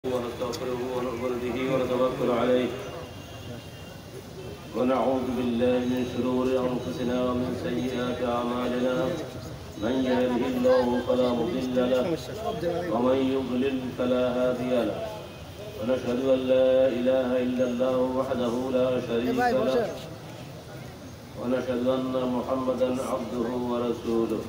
ونستغفره ونؤمن به ونتوكل عليه ونعوذ بالله من شرور أنفسنا ومن سيئات أعمالنا من يهده الله فلا مضل له ومن يضلل فلا هادي له ونشهد أن لا إله إلا الله وحده لا شريك له ونشهد أن محمدا عبده ورسوله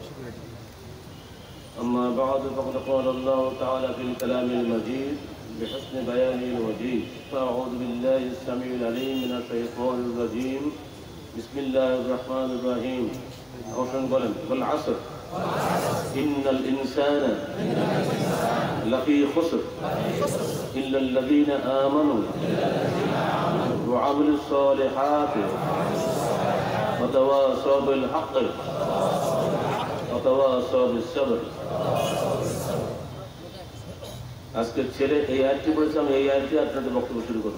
أما بعد فقد قال الله تعالى في الكلام المجيد بحسن بيانه الوجيز فأعوذ بالله السميع العليم من الشيطان الرجيم بسم الله الرحمن الرحيم والعصر إن الإنسان لفي خسر إلا الذين آمنوا وعملوا الصالحات وتواصوا بالحق وتواصوا بالصبر আজকে ছেলে এই আয়াতটি বলেছে, আমি এই আয়াতটি আপনাদের বক্তব্য শুরু করব।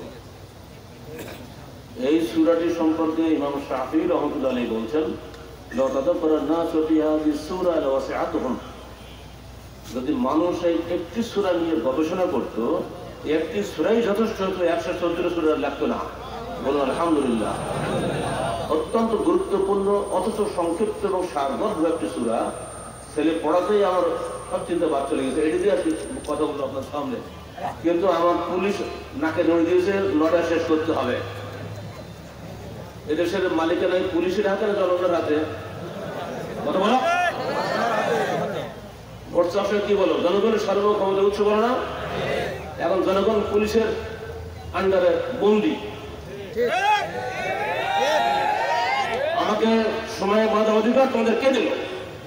এই সূরাটি সম্পর্কে ইমাম শাফি রাহমাতুল্লাহ আলাইহি বলছেন, লা তাদাব্বারা নাসু ফি হাযিহি সূরা লাওয়াসিআতুহুম। যদি মানুষ এই একটি সূরা নিয়ে গবেষণা করত, একটি সূরাই যথেষ্ট হতো, 114 সূরা লাগতো না। বলুন আলহামদুলিল্লাহ। অত্যন্ত গুরুত্বপূর্ণ অথচ সংক্ষিপ্ত এবং সারবদ্ধ একটি সূরা। ছেলে পড়াতেই আমার সব চিন্তা বাদ চলে গেছে। এটি দিয়ে কথা বললো আপনার সামনে, কিন্তু আমার পুলিশ নাকে ধরে দিয়েছে 9টায় শেষ করতে হবে। এদেশের মালিকানা পুলিশের হাতে না জনগণের হাতে? কথা বলো। ভোট চাষে কি বলো? জনগণের সার্বক্ষমতা উৎস বলো না? এখন জনগণ পুলিশের আন্ডারে বন্দি। আমাকে সময় বাঁধার অধিকার তোমাদের কে দিল?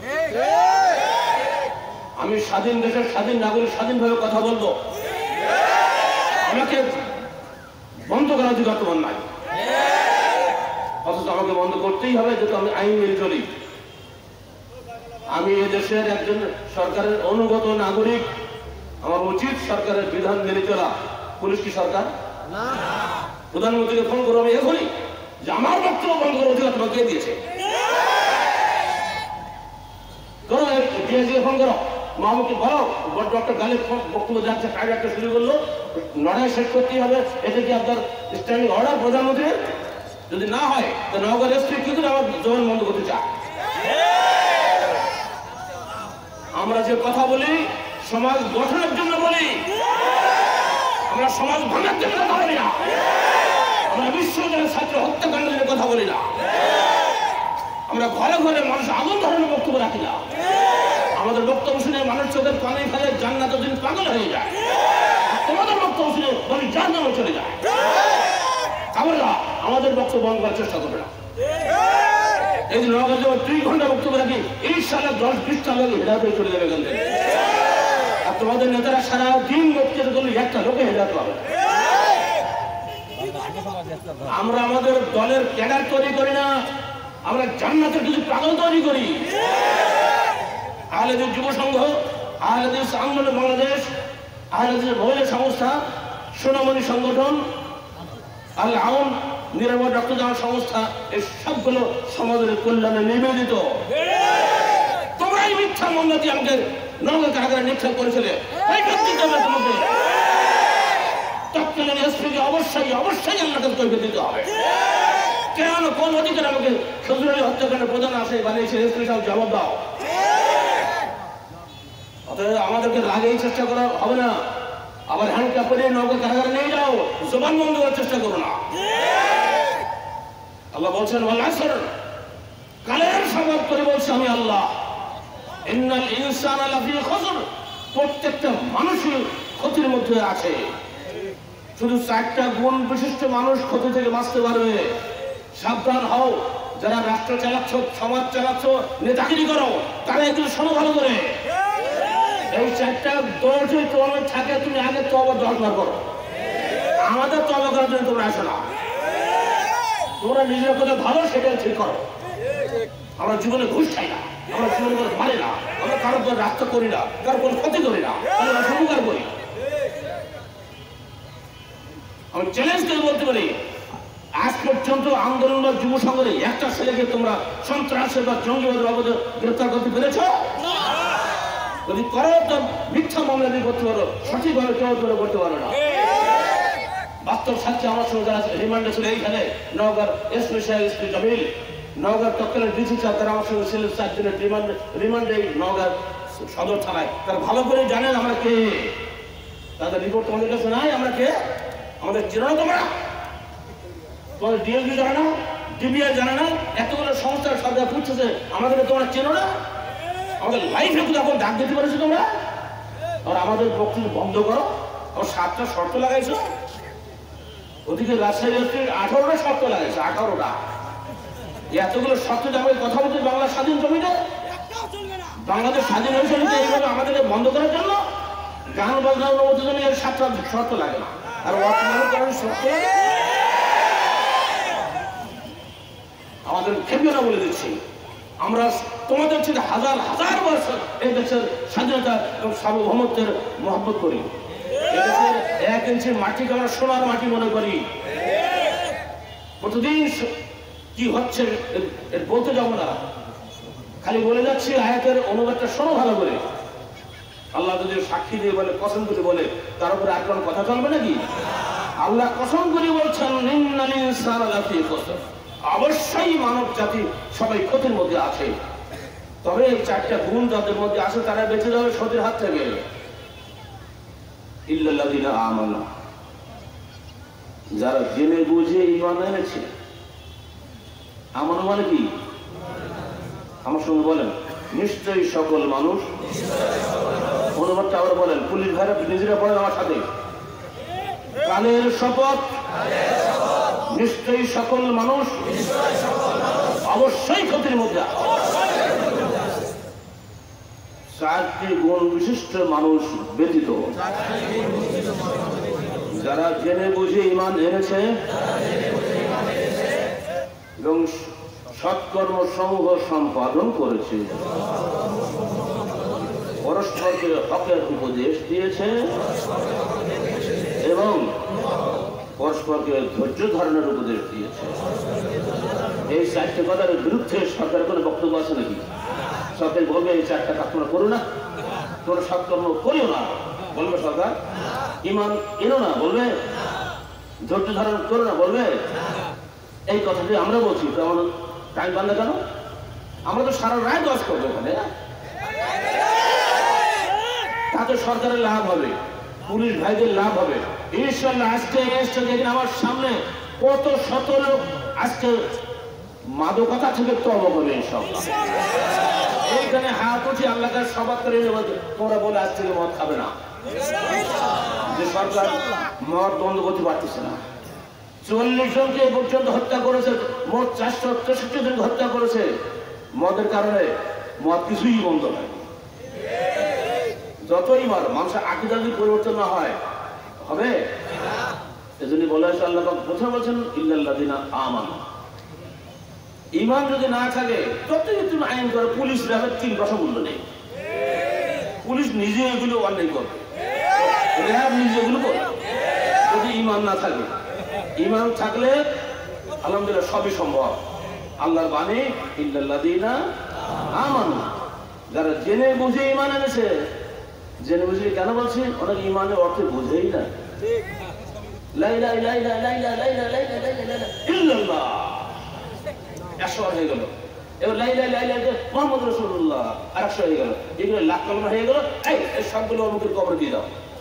আমি স্বাধীন দেশের স্বাধীন নাগরিক, স্বাধীনভাবে কথা বলবো। আমাকে বন্ধ করার অধিকার তোমার নাই, অথচ আমাকে বন্ধ করতেই হবে, যেহেতু আমি আইন মেনে চলি। আমি এদেশের একজন সরকারের অনুগত নাগরিক, আমার উচিত সরকারের বিধান মেনে চলা। পুলিশ কি সরকার? প্রধানমন্ত্রীকে ফোন করবো আমি এখনই, যে আমার বক্তব্য বন্ধ করার অধিকার তোমাকে কে দিয়েছে? করো, ফোন করো, মাহমুদকে বলো। ডক্টর গালিব বক্তব্য যাচ্ছে, কাজ একটা শুরু করলো, 9টায় শেষ করতেই হবে। এটা কি আপনার স্ট্যান্ডিং অর্ডার প্রধানমন্ত্রীর? যদি না হয় তো নওগাঁ এসপি কি করে আমার জবান বন্ধ করতে চায়? আমরা যে কথা বলি সমাজ গঠনের জন্য বলি, আমরা সমাজ ভাঙার জন্য কথা বলি না। আমরা বিশ্ববিদ্যালয়ের ছাত্র হত্যাকাণ্ডের জন্য কথা বলি না। আমরা ঘরে ঘরে মানুষ আগুন ধরনের বক্তব্য রাখি না। আমাদের বক্তব্য শুনে মানুষ চোখের পানি ফেলে জান্নাতের দিন পাগল হয়ে যায়। তোমাদের বক্তব্য শুনে বলি জাহান্নামে চলে যায়। আমরা আমাদের বক্তব্য বন্ধ করার চেষ্টা করবে না। এই যে নওগাঁ যখন 2 ঘন্টা বক্তব্য রাখি, ইনশাআল্লাহ 10-20টা লোক হেদায়েত হয়ে চলে যাবে এখান থেকে। আর তোমাদের নেতারা সারা দিন বক্তব্য করলে একটা লোকে হেদায়েত পাবে। আমরা আমাদের দলের ক্যাডার তৈরি করি না, আমরা জান্নাতের কিছু পাগল তৈরি করি। আহলেদিস যুব সংঘ, আহলেদিস আন্দোলন বাংলাদেশ, আহলেদিস মহিলা সংস্থা, সোনামণি সংগঠন, আল আওন নিরাপদ রক্তদান সংস্থা, এই সবগুলো সমাজের কল্যাণে নিবেদিত। তোমরাই মিথ্যা মন্দ দিয়ে আমাকে নওগাঁ কারাগারে নিক্ষেপ করেছিলে। তোমাকে তৎকালীন এসপিকে অবশ্যই আল্লাহকে কৈফিয়ত দিতে হবে। কেন, কোন অধিকার আমাকে শ্বশুর আলী হত্যাকাণ্ডের প্রধান আসে বানিয়েছে? এসপি সাহেব জবাব দাও। অতএব আমাদেরকে লাগেই চেষ্টা করা হবে না। আবার হ্যান্ডকাপ করে নওগাঁ কারাগারে নিয়ে যাও, জবান বন্ধ করার চেষ্টা করো না। আল্লাহ বলছেন, ওয়াল আসর, কালের শপথ করে বলছি আমি আল্লাহ, ইন্নাল ইনসানা লাফি খুসর, প্রত্যেকটা মানুষই ক্ষতির মধ্যে আছে। শুধু 4টা গুণ বিশিষ্ট মানুষ ক্ষতি থেকে বাঁচতে পারবে। সাবধান হও, যারা রাষ্ট্র চালাচ্ছ, সমাজ চালাচ্ছ, নেতাগিরি করো, তারা এগুলো শোনো ভালো করে। এই 4টা দোষ তোমার থাকে, তুমি আগে তওবা 10 বার করো। আমাদের তওবা করার জন্য তোমরা আসো না। তোমরা নিজের কথা ভালো, সেটাই ঠিক করো। আমরা জীবনে ঘুষ খাই না, আমরা জীবনে করে মারি না, আমরা কারোর করে রাস্তা করি না, কারোর কোনো ক্ষতি করি না, আমরা সহকার করি। আমি চ্যালেঞ্জ করে বলতে পারি, আজ পর্যন্ত আন্দোলন বা যুব সংঘে একটা ছেলেকে তোমরা সন্ত্রাসের বা জঙ্গিবাদের অবদান গ্রেফতার করতে পেরেছ? যদি করো তো মিথ্যা মামলা দিয়ে করতে পারো, সঠিকভাবে কেউ করতে পারো না। বাস্তব সাক্ষী আমার সঙ্গে যারা রিমান্ডে ছিল এইখানে নওগাঁর স্পেশাল এসপি জমিল, নওগাঁর তৎকালীন ডিসি সাহেব, তারা আমার সঙ্গে ছিলেন 4 দিনের রিমান্ডে নওগাঁর সদর থানায়। তারা ভালো করে জানেন আমরা কে, তাদের রিপোর্ট তোমাদের কাছে নাই। আমরা কে? আমাদের চেনো না তোমরা? তোমাদের ডিএলপি জানে না, ডিবিআই জানে না, এতগুলো সংস্থার সরকার পুছছে আমাদেরকে তোমরা চেনো না? আমাদের লাইফে যখন ডাক দিতে পারেছো তোমরা, আর আমাদের বক্তব্য বন্ধ করো। আমার 7টা শর্ত লাগাইছো, ওদিকে রাজশাহী 18টা শর্ত লাগাইছে, 18টা। এতগুলো শর্ত আমাকে কথা বলতে বাংলা স্বাধীন জমিতে, বাংলাদেশ স্বাধীন হয়েছে এইভাবে আমাদেরকে বন্ধ করার জন্য গান বাজনা অনুমতির জন্য 7টা শর্ত লাগে না। আর অর্থনীতির শর্ত আমাদের খেপিও না বলে দিচ্ছি। আমরা তোমাদের থেকে হাজার হাজার বছর এই দেশের স্বাধীনতা এবং সার্বভৌমত্বের মহব্বত করি। এদেশের 1 ইঞ্চি মাটিকে আমরা সোনার মাটি মনে করি। প্রতিদিন কি হচ্ছে বলতে যাবো না, খালি বলে যাচ্ছি আয়াতের অনুবাদটা শোনো ভালো করে। আল্লাহ যদি সাক্ষী দিয়ে বলে, কসম করে বলে, তার উপরে আর কোনো কথা চলবে নাকি? আল্লাহ কসম করে বলছেন ইন্নাল ইনসানা লাফি খুসর, অবশ্যই মানব জাতি সবাই ক্ষতির মধ্যে আছে। তবে এই 4টা গুণ যাদের মধ্যে আছে তারা বেঁচে যাবে ক্ষতির হাত থেকে। ইল্লাল্লাযিনা আমানু, যারা জেনে বুঝে ঈমান এনেছে। আমানু মানে কি? আমার সঙ্গে বলেন, নিশ্চয়ই সকল মানুষ। অনুবাদটা আবার বলেন, পুলিশ ভাইরা নিজেরা বলেন আমার সাথে, কালের শপথ, নিশ্চয়ই সকল মানুষ অবশ্যই ক্ষতির মধ্যে। 4টি গুণ বিশিষ্ট মানুষ ব্যতীত যারা জেনে বুঝে ঈমান এনেছে এবং সৎকর্ম সমূহ সম্পাদন করেছে, পরস্পরকে হকের উপদেশ দিয়েছে এবং পরস্পরকে ধৈর্য ধারণের উপদেশ দিয়েছে। এই 4টে কথার বিরুদ্ধে সরকারের কোনো বক্তব্য আছে নাকি? সরকার বলবে এই 4টা কাজ তোমরা করো না, তোমরা সৎকর্ম করিও না, বলবে সরকার? ঈমান এনো না বলবে? ধৈর্য ধারণ করো না বলবে? এই কথাটি আমরা বলছি, তো আমাদের টাইম বান্ধে কেন? আমরা তো সারা রায় দশ করবো ওখানে, তাতে সরকারের লাভ হবে, পুলিশ ভাইদের লাভ হবে ইনশাআল্লাহ। আজকে এসছে দেখেন আমার সামনে কত শত লোক আজকে মাদকতা থেকে তওবা করবে ইনশাআল্লাহ। এইখানে হাত উঠে আল্লাহকে সবাদ করে তোমরা বলে আজ থেকে মদ খাবে না। যে সরকার মদ বন্ধ করতে পারতেছে না, 40 জনকে পর্যন্ত হত্যা করেছে, মোট 463 জনকে হত্যা করেছে মদের কারণে। মদ কিছুই বন্ধ হয়, যতই মানুষের আকীদা যদি পরিবর্তন না হয় হবে। এজন্য বলা হয়েছে, আল্লাহ পাক প্রথমে বলছেন ইল্লাল্লাযিনা আমানু। ঈমান যদি না থাকে যতই তুমি আইন করো, পুলিশ র্যাবের 3 পয়সা মূল্য নেই। পুলিশ নিজে এগুলো অন্যায় করবে, র্যাব নিজে এগুলো করবে যদি ঈমান না থাকে। ঈমান থাকলে আলহামদুলিল্লাহ সবই সম্ভব। আল্লাহর বাণী ইল্লাল্লাযিনা আমানু, যারা জেনে বুঝে ঈমান এনেছে। জেনে বুঝে কেন বলছি? অনেক ঈমানের অর্থ বুঝেই না। লা ইলাহা ইল্লাল্লাহ 100 হয়ে গেল, এবার লা ইলাহা ইল্লাল্লাহ মুহাম্মদ রাসূলুল্লাহ 100 হয়ে গেল, এগুলো লাখ কালমা হয়ে গেল। এই সবগুলো অমুকের কবরে দিয়ে দাও।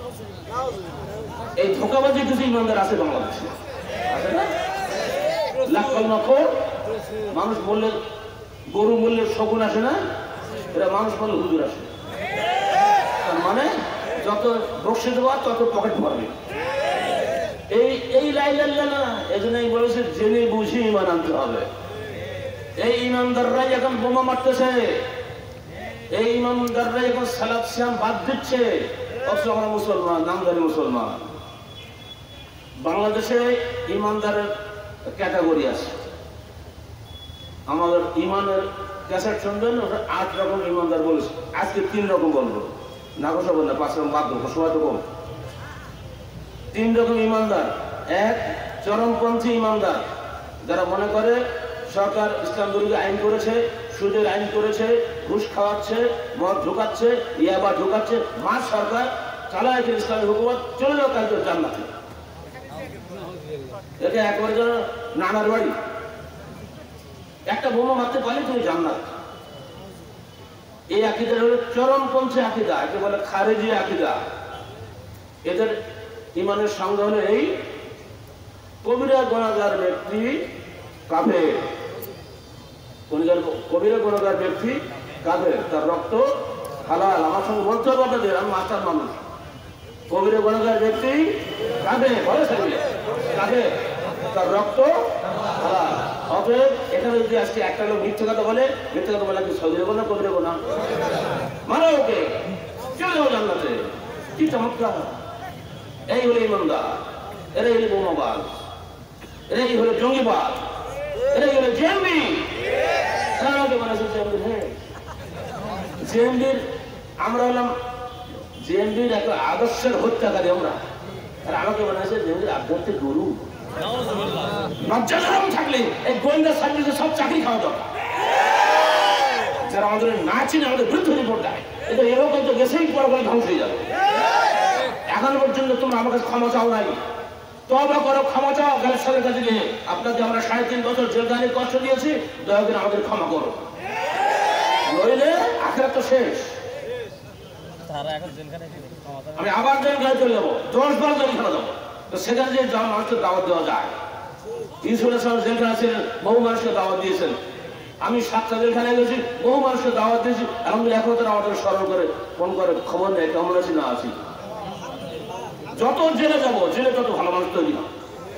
এই ধোঁকাবাজি কিছু ইমানদার আছে বাংলাদেশে, আছে না? লাখ কালমা খোর মানুষ বললে, গরু বললে শকুন আসে না, এরা মানুষ বললে হুজুর আসে। তার মানে যত বক্সে দেওয়া তত পকেট ভরবে। এই লা ইলাহা ইল্লাল্লাহ না, এজন্যই বলেছে জেনে বুঝে ঈমান আনতে হবে। এই ঈমানদাররাই এখন বোমা মারতেছে, এই ঈমানদাররাই এখন সালাত সিয়াম বাদ দিচ্ছে। অথচ আমরা মুসলমান, নামধারী মুসলমান। বাংলাদেশে ঈমানদারের ক্যাটাগরি আছে। আমাদের ঈমানের ক্যাসেট শুনবেন, 8 রকম ঈমানদার বলেছে। আজকে 3 রকম বলবো, না কথা বল না, 5 রকম বাদ দেবো, সময় তো কম। 3 রকম ঈমানদার। 1, চরমপন্থী ঈমানদার, যারা মনে করে সরকার ইসলাম বিরোধী আইন করেছে, সুদের আইন করেছে, ঘুষ খাওয়াচ্ছে, মদ ঢোকাচ্ছে, ইয়াবা ঢোকাচ্ছে, মাছ সরকার চালায় ইসলামী হুকুমত, চলে যাও কালকে জান্নাতে। একে একবারে যেন নানার বাড়ি, একটা বোমা মারতে পারলে তুমি জান্নাত। এই আকীদা হলো চরমপন্থী আকীদা, একে বলে খারেজি আকীদা। এদের ইমানের সঙ্গে হলো এই কবিরা গুনাহগার ব্যক্তি কাফের, কবিরা গুনাহগার ব্যক্তি কাফের, তার রক্ত হালাল। আমার সঙ্গে বলতে হবে আপনাদের, আমি মাস্টার মানুষ। কবিরা গুনাহগার ব্যক্তি কাফের, বলে কাফের, তার রক্ত হালাল। অতএব এখানে যদি আজকে একটা লোক মিথ্যে কথা বলে, মিথ্যে কথা বলে কি সগিরা গুনাহ কবিরা গুনাহ? মারো ওকে, চলে যাও জান্নাতে। কি চমৎকার! এই হলো ইমানদার, এরাই হলো বোমাবাজ, এরাই হলো জঙ্গিবাদ, এরাই হলো জেএমবি। আমাকে বলেছে জেএমবির, হ্যাঁ জেএমবির, আমরা হলাম জেএমবির একটা আদর্শের হত্যাকারী আমরা। আর আমাকে বানাইছে জেএমবির আধ্যাত্মিক গুরু। লজ্জা শরম থাকলে এই গোয়েন্দা সার্ভিসে সব চাকরি খাওয়া দরকার। যারা আমাদের না চিনে আমাদের বিরুদ্ধে রিপোর্ট দেয়, এটা এরকম তো গেছেই পরে ধ্বংস হয়ে যাবে। এখন পর্যন্ত তোমরা আমার কাছে ক্ষমা চাও নাই, তওবা করো, ক্ষমা চাও গ্যালেক্সারের কাছে গিয়ে। আপনাকে আমরা 3.5 বছর জেলখানায় কষ্ট দিয়েছি, দয়া করে আমাদের ক্ষমা করো, নইলে আখিরাত তো শেষ। আমি আবার জেলখানায় চলে যাবো, 10 বার জেলখানা যাবো, তো সেখানে যে মানুষকে দাওয়াত দেওয়া যায়। ইউসুফ আলাইহিস জেলখানা ছিলেন, বহু মানুষকে দাওয়াত দিয়েছেন। আমি 7টা জেলখানায় গেছি, বহু মানুষকে দাওয়াত দিয়েছি। আলহামদুলিল্লাহ এখন তারা আমাদের স্মরণ করে, ফোন করে খবর নেয় কেমন আছি না আছি। যত জেলে যাবো, জেলে তত ভালো মানুষ তৈরি হয়।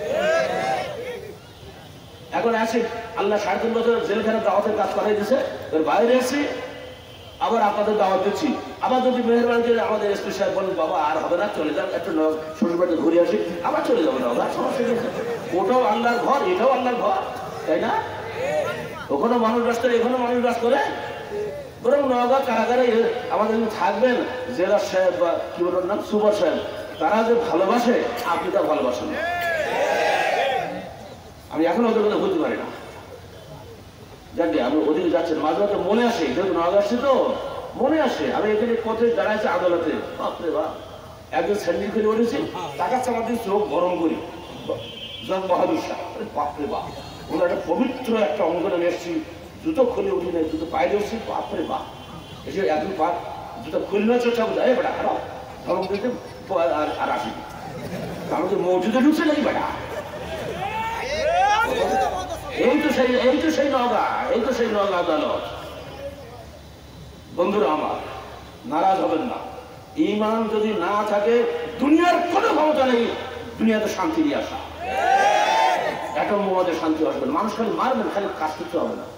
এখন আসি, আল্লাহ 3.5 বছর জেলখানায় দাওয়াতের কাজ করাই দিয়েছে, এর বাইরে এসেছি, আবার আপনাদের দাওয়াত দিচ্ছি। আবার যদি মেহরবানি করে আমাদের এসপি সাহেব বলেন বাবা আর হবে না, চলে যান, একটু শ্বশুরবাড়িতে ঘুরে আসি, আবার চলে যাবো না, ওটাও আল্লাহর ঘর, এটাও আল্লাহর ঘর, তাই না? ওখানে মানুষ বাস করে, এখানে মানুষ বাস করে। বরং নওগাঁ কারাগারে আমাদের থাকবেন জেলা সাহেব বা কি বলার নাম সুপার সাহেব, তারা যে ভালোবাসে আপনি তা ভালোবাসেন। আমি এখন ওদের কথা বলতে পারি না, জানি আমি ওদিকে যাচ্ছেন, মাঝে মাঝে মনে আসে, যেহেতু নওগাঁ আসছে তো মনে আসে। আমি এখানে কোথায় দাঁড়াইছি আদালতে, বাপরে বাপ, একজন স্যান্ডেল করে উঠেছি, টাকা চামাতে চোখ গরম করি, জগ বাহাদুর শাহ, বাপরে বাপ, ওনার একটা পবিত্র একটা অঙ্গনে এসেছি, জুতো খুলে উঠি না, জুতো পায়ে এসেছি, বাপরে বাপ, এসে একদিন পা জুতো খুললে চোখটা বোঝা, এই বেটা খারাপ ধরম দিতে আর আসি, আমাকে মসজিদে ঢুকছে নাকি বেটা? এই তো সেই নওগাঁ, এই তো সেই নওগাঁ আদালত। বন্ধুরা আমার, নারাজ হবেন না। ঈমান যদি না থাকে দুনিয়ার কোনো ক্ষমতা নেই দুনিয়াতে শান্তি নিয়ে আসা। এটম বোমাতে শান্তি আসবে না, মানুষ খালি মারবেন, খালি কাজ করতে হবে না।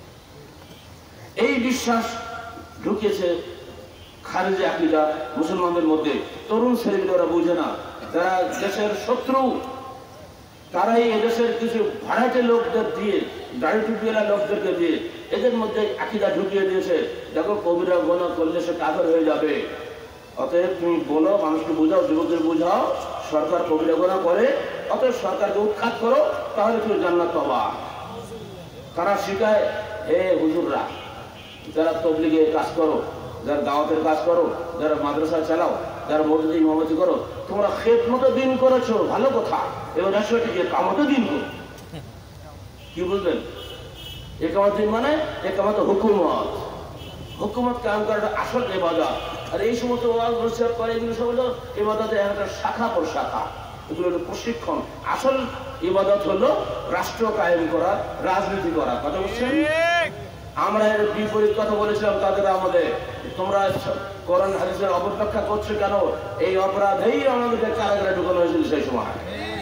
এই বিশ্বাস ঢুকিয়েছে খারেজি আকীদা মুসলমানদের মধ্যে। তরুণ ছেলেগুলো ওরা বুঝে না, যারা দেশের শত্রু, তারাই এদেশের কিছু ভাড়াটে লোকদের দিয়ে, দাড়ি টুপিওয়ালা লোকদেরকে দিয়ে এদের মধ্যে আকীদা ঢুকিয়ে দিয়েছে, দেখো কবিরা গুনাহ করলে সে কাফের হয়ে যাবে। অতএব তুমি বলো, মানুষকে বুঝাও, যুবকদের বুঝাও, সরকার কবিরা গুনাহ করে, অতএব সরকারকে উৎখাত করো, তাহলে তুমি জান্নাত পাবা। তারা শিখায়, হে হুজুররা, যারা তবলিগে কাজ করো, যারা দাওয়াতের কাজ করো, যারা মাদ্রাসা চালাও, যারা মসজিদে ইমামতি করো, তোমরা খেদমত দিন করেছো, ভালো কথা, এবার রাষ্ট্রটি যে কামত দিন করো। কি বুঝলেন? একামত দিন মানে একামত হুকুমত, হুকুমত কায়েম করাটা আসল ইবাদত। আর এই সমস্ত ওয়াজ নসিহত করে, এগুলো সব হলো ইবাদতের একটা শাখা প্রশাখা, এগুলো হলো প্রশিক্ষণ। আসল ইবাদত হলো রাষ্ট্র কায়েম করা, রাজনীতি করা। কথা বলছেন? আমরা এর বিপরীত কথা বলেছিলাম তাদের আমলে, তোমরা কোরআন হাদিসের অপব্যাখ্যা করছো কেন? এই অপরাধেই আমাদেরকে কারাগারে ঢুকানো হয়েছিল সেই সময়।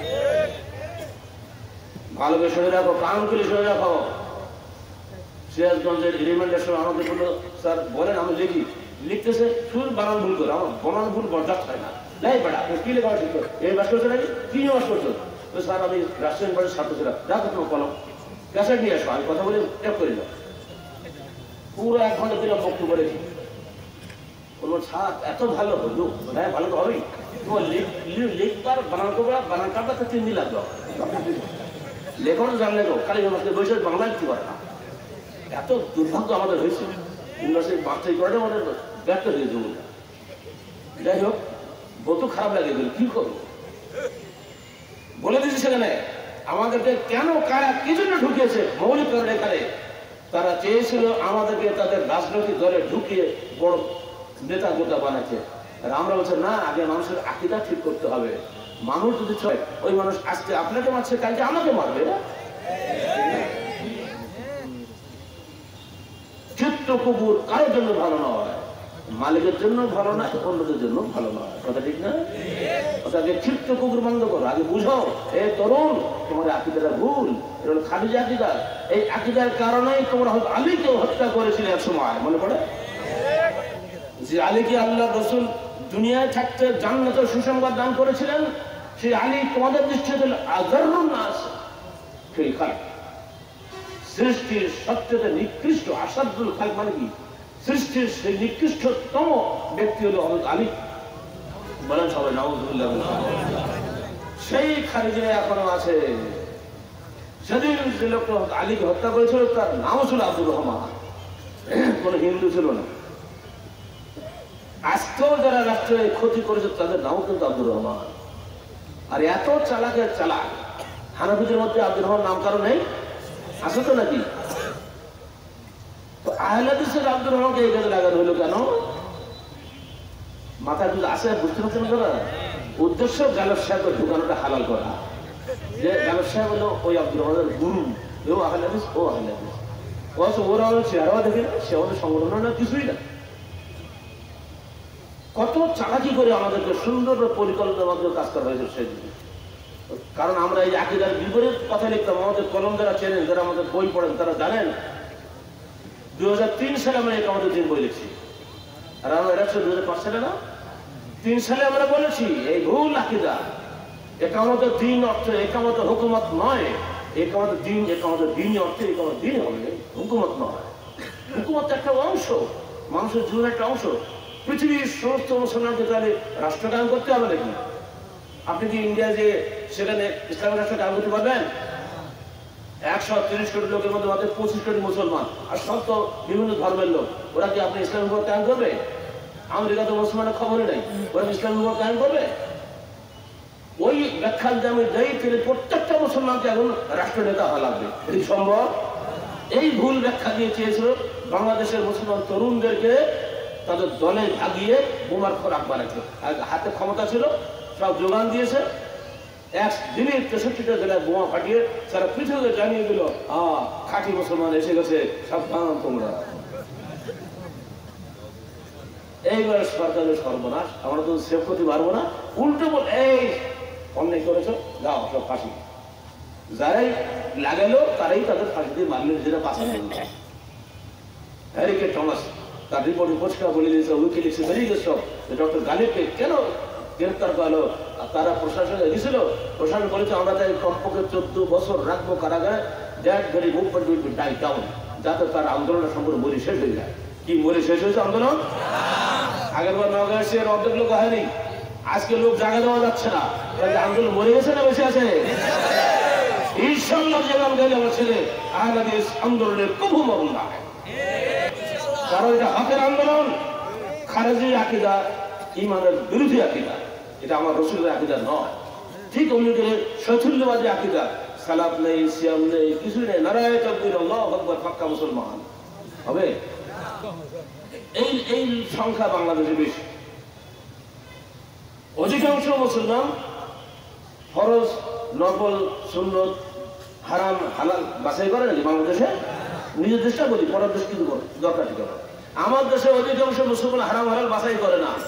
ভালো করে শুনে রাখো, কান খুলে শুনে রাখো। সিরাজগঞ্জের রিমান্ডের সময় আমাকে বললো, স্যার বলেন, আমি লিখি, লিখতেছে শুধু বানান ভুল করে, আমার বানান ভুল বরদাস্ত হয় না। নাই বেটা, কি লেখা ঠিক করো, এই বাস করছো নাকি, কি বাস করছো? তো স্যার আমি রাষ্ট্রীয় বাড়ির ছাত্র ছিলাম, রাখো তোমার কলম, ক্যাসেট নিয়ে আসো, আমি কথা বলে ট্যাপ করে দাও। পুরো 1 ঘন্টা দিলাম বক্তব্য রেখে, বলবো স্যার এত ভালো হলো, হ্যাঁ ভালো তো হবেই, তোমার লিখবার বানান করবো, বানান কাটবা তো 3 দিন লাগলো। লেখনও জানলে গো, খালি বৈশাখ বাংলা লিখতে পারে না, এত দুর্ভাগ্য আমাদের হয়েছে। ইউনিভার্সিটি বাচ্চাই করে আমাদের ব্যর্থ হয়ে যাবো। যাই হোক, বলতো খারাপ লাগে, কি করবো, বলে দিচ্ছি সেখানে আমাদেরকে কেন কারা কি জন্য ঢুকিয়েছে মৌলিক কারণ এখানে তারা চেয়েছিল আমাদেরকে তাদের রাজনৈতিক দলে ঢুকিয়ে বড় নেতা গোটা বানাচ্ছে। আর আমরা বলছি না, আগে মানুষের আকীদা ঠিক করতে হবে। মানুষ যদি ছয়, ওই মানুষ আজকে আপনাকে মারছে, কালকে আমাকে মারবে। চিত্ত কুকুর কারোর জন্য ভালো নয়, মালিকের জন্য ভালো না, অন্যদের জন্য ভালো নয়। কথা ঠিক না? ওটাকে চিত্ত কুকুর বন্ধ করো, আগে বুঝো এ তরুণ, তোমার আকীদাটা ভুল, এটা হলো খারিজি আকীদা। এই আকীদার কারণেই তোমরা হয়তো আলীকে হত্যা করেছিলে এক সময়, মনে পড়ে? যে আলীকে আল্লাহ রসুল দুনিয়ায় থাকতে জান্নাতের সুসংবাদ দান করেছিলেন, সেই আলী তোমাদের দৃষ্টিতে আযারুন নাস ফিল খালক, সৃষ্টির সবচেয়ে নিকৃষ্ট, আসাদুল খালক মানে কি? সৃষ্টির সেই নিকৃষ্টতম ব্যক্তি হলো হযরত আলী। বলেন সবাই নাউযুবিল্লাহ। সেই খারিজিরা এখনো আছে। সেদিন যে লোকটা আলীকে হত্যা করেছিল তার নাম ছিল আব্দুর রহমান, কোন হিন্দু ছিল না। আজকেও যারা রাষ্ট্রে ক্ষতি করেছে তাদের নাম কিন্তু আব্দুর রহমান। আর এত চালাকের চালাক হানাফিদের মধ্যে আব্দুর রহমান নাম কারো নেই, আছে তো নাকি? তো আহলে হাদিসের আব্দুর রহমানকে এই কাজে লাগানো হলো কেন? মাথায় কিন্তু আসে, বুঝতে পারছেন না? উদ্দেশ্য গালেব সাহেবের ঢুকানোটা হালাল করা, যে গালেব সাহেব হলো ওই আব্দুর রহমানের গুরু, ও আহলে হাদিস, ও আহলে হাদিস। ওরা আমাদের চেহারাও দেখে না, সে আমাদের সংগঠন না, কিছুই না। কত চালাকি করে আমাদেরকে সুন্দর পরিকল্পনার মাধ্যমে কাজ করা হয়েছে সেই দিকে। কারণ আমরা এই আকীদার বিপরীত কথা লিখতাম। আমাদের কলম যারা চেনেন, যারা আমাদের বই পড়েন, তারা জানেন 2003 সালে আমরা একামতের দিন বই লিখছি। আর আমরা এটা 2005 সালে না, 3 সালে আমরা বলেছি এই ভুল আকীদা। একামতের দিন অর্থে একামতের হুকুমত নয়, একামতের দিন অর্থে একামতের দিন হবে, হুকুমত নয়। হুকুমত একটা অংশ, মানুষের জীবনের একটা অংশ। পৃথিবীর সমস্ত মুসলমানকে তাহলে রাষ্ট্র কায়েম করতে হবে নাকি? আপনি কি ইন্ডিয়া যে সেখানে ইসলামের রাষ্ট্র কায়েম করতে পারবেন? 130 কোটি লোকের মধ্যে মাত্র 25 কোটি মুসলমান, আর সব তো বিভিন্ন ধর্মের লোক। ওরা কি আপনি ইসলামের উপর কায়েম করবে? আমেরিকা তো মুসলমানের খবরই নাই, ওরা ইসলামের উপর কায়েম করবে? ওই ব্যাখ্যা আমি দেই, তিনি প্রত্যেকটা মুসলমানকে এখন রাষ্ট্র নেতা হওয়া লাগবে। এটি সম্ভব? এই ভুল ব্যাখ্যা দিয়ে চেয়েছিল বাংলাদেশের মুসলমান তরুণদেরকে তাদের দলে ভাগিয়ে বোমার খোরাক বানাচ্ছে। হাতে ক্ষমতা ছিল, সব যোগান দিয়েছে। একদিনে 63টা জেলায় বোমা ফাটিয়ে সারা পৃথিবীকে জানিয়ে দিল, খাঁটি মুসলমান এসে গেছে, সাবধান তোমরা। এইবার সরকারের সর্বনাশ, আমরা তো সেভ করতে পারবো না। উল্টো বল, এই অন্যায় করেছ, যাও সব ফাঁসি। যারাই লাগালো তারাই তাদের ফাঁসি দিয়ে মারলেন, যেটা বাঁচানো জন্য। হ্যারিকে টমাস তার রিপোর্টে পরিষ্কার বলে দিয়েছে, উইকিলিক্সে বেরিয়ে গেছে ডক্টর গালিবকে কেন গ্রেফতার করলো। তারা প্রশাসনে গেছিল, প্রশাসন বলেছে আমরা তাই কমপক্ষে 14 বছর রাখবো কারাগারে, that very movement will be die down, যাতে তার আন্দোলনটা সম্পূর্ণ মরে শেষ হয়ে যায়। কি মরে শেষ হয়েছে আন্দোলন? আগের বার নগর সে অর্ধেক লোক হয়নি, আজকে লোক জায়গা দেওয়া যাচ্ছে না। আন্দোলন মরে গেছে না বেঁচে আছে? ইনশাআল্লাহ যেমন গেলে আমার ছেলে আহলে হাদিস আন্দোলনের কবু মরণ না, কারণ এটা হকের আন্দোলন। খারেজি আকীদা ঈমানের বিরোধী আকীদা, এটা আমার রাসূলের আকীদা নয়। ঠিক অন্যদিকে শৈথুল্যবাদী আকীদা, সালাত নেই, সিয়াম নেই, কিছুই নেই, নারায়ে তাকবীর, আল্লাহু আকবার, পাক্কা মুসলমান হবে। এই সংখ্যা বাংলাদেশে বেশি। অধিকাংশ মুসলমান ফরজ, নফল, সুন্নত, হারাম, হালাল বাছাই করে নাকি বাংলাদেশে? নিজের দেশটা বলি, পরের দেশ কিন্তু দরকার ঠিক আছে। আমার দেশে অধিকাংশ মুসলমান হারাম হালাল বাছাই করে না।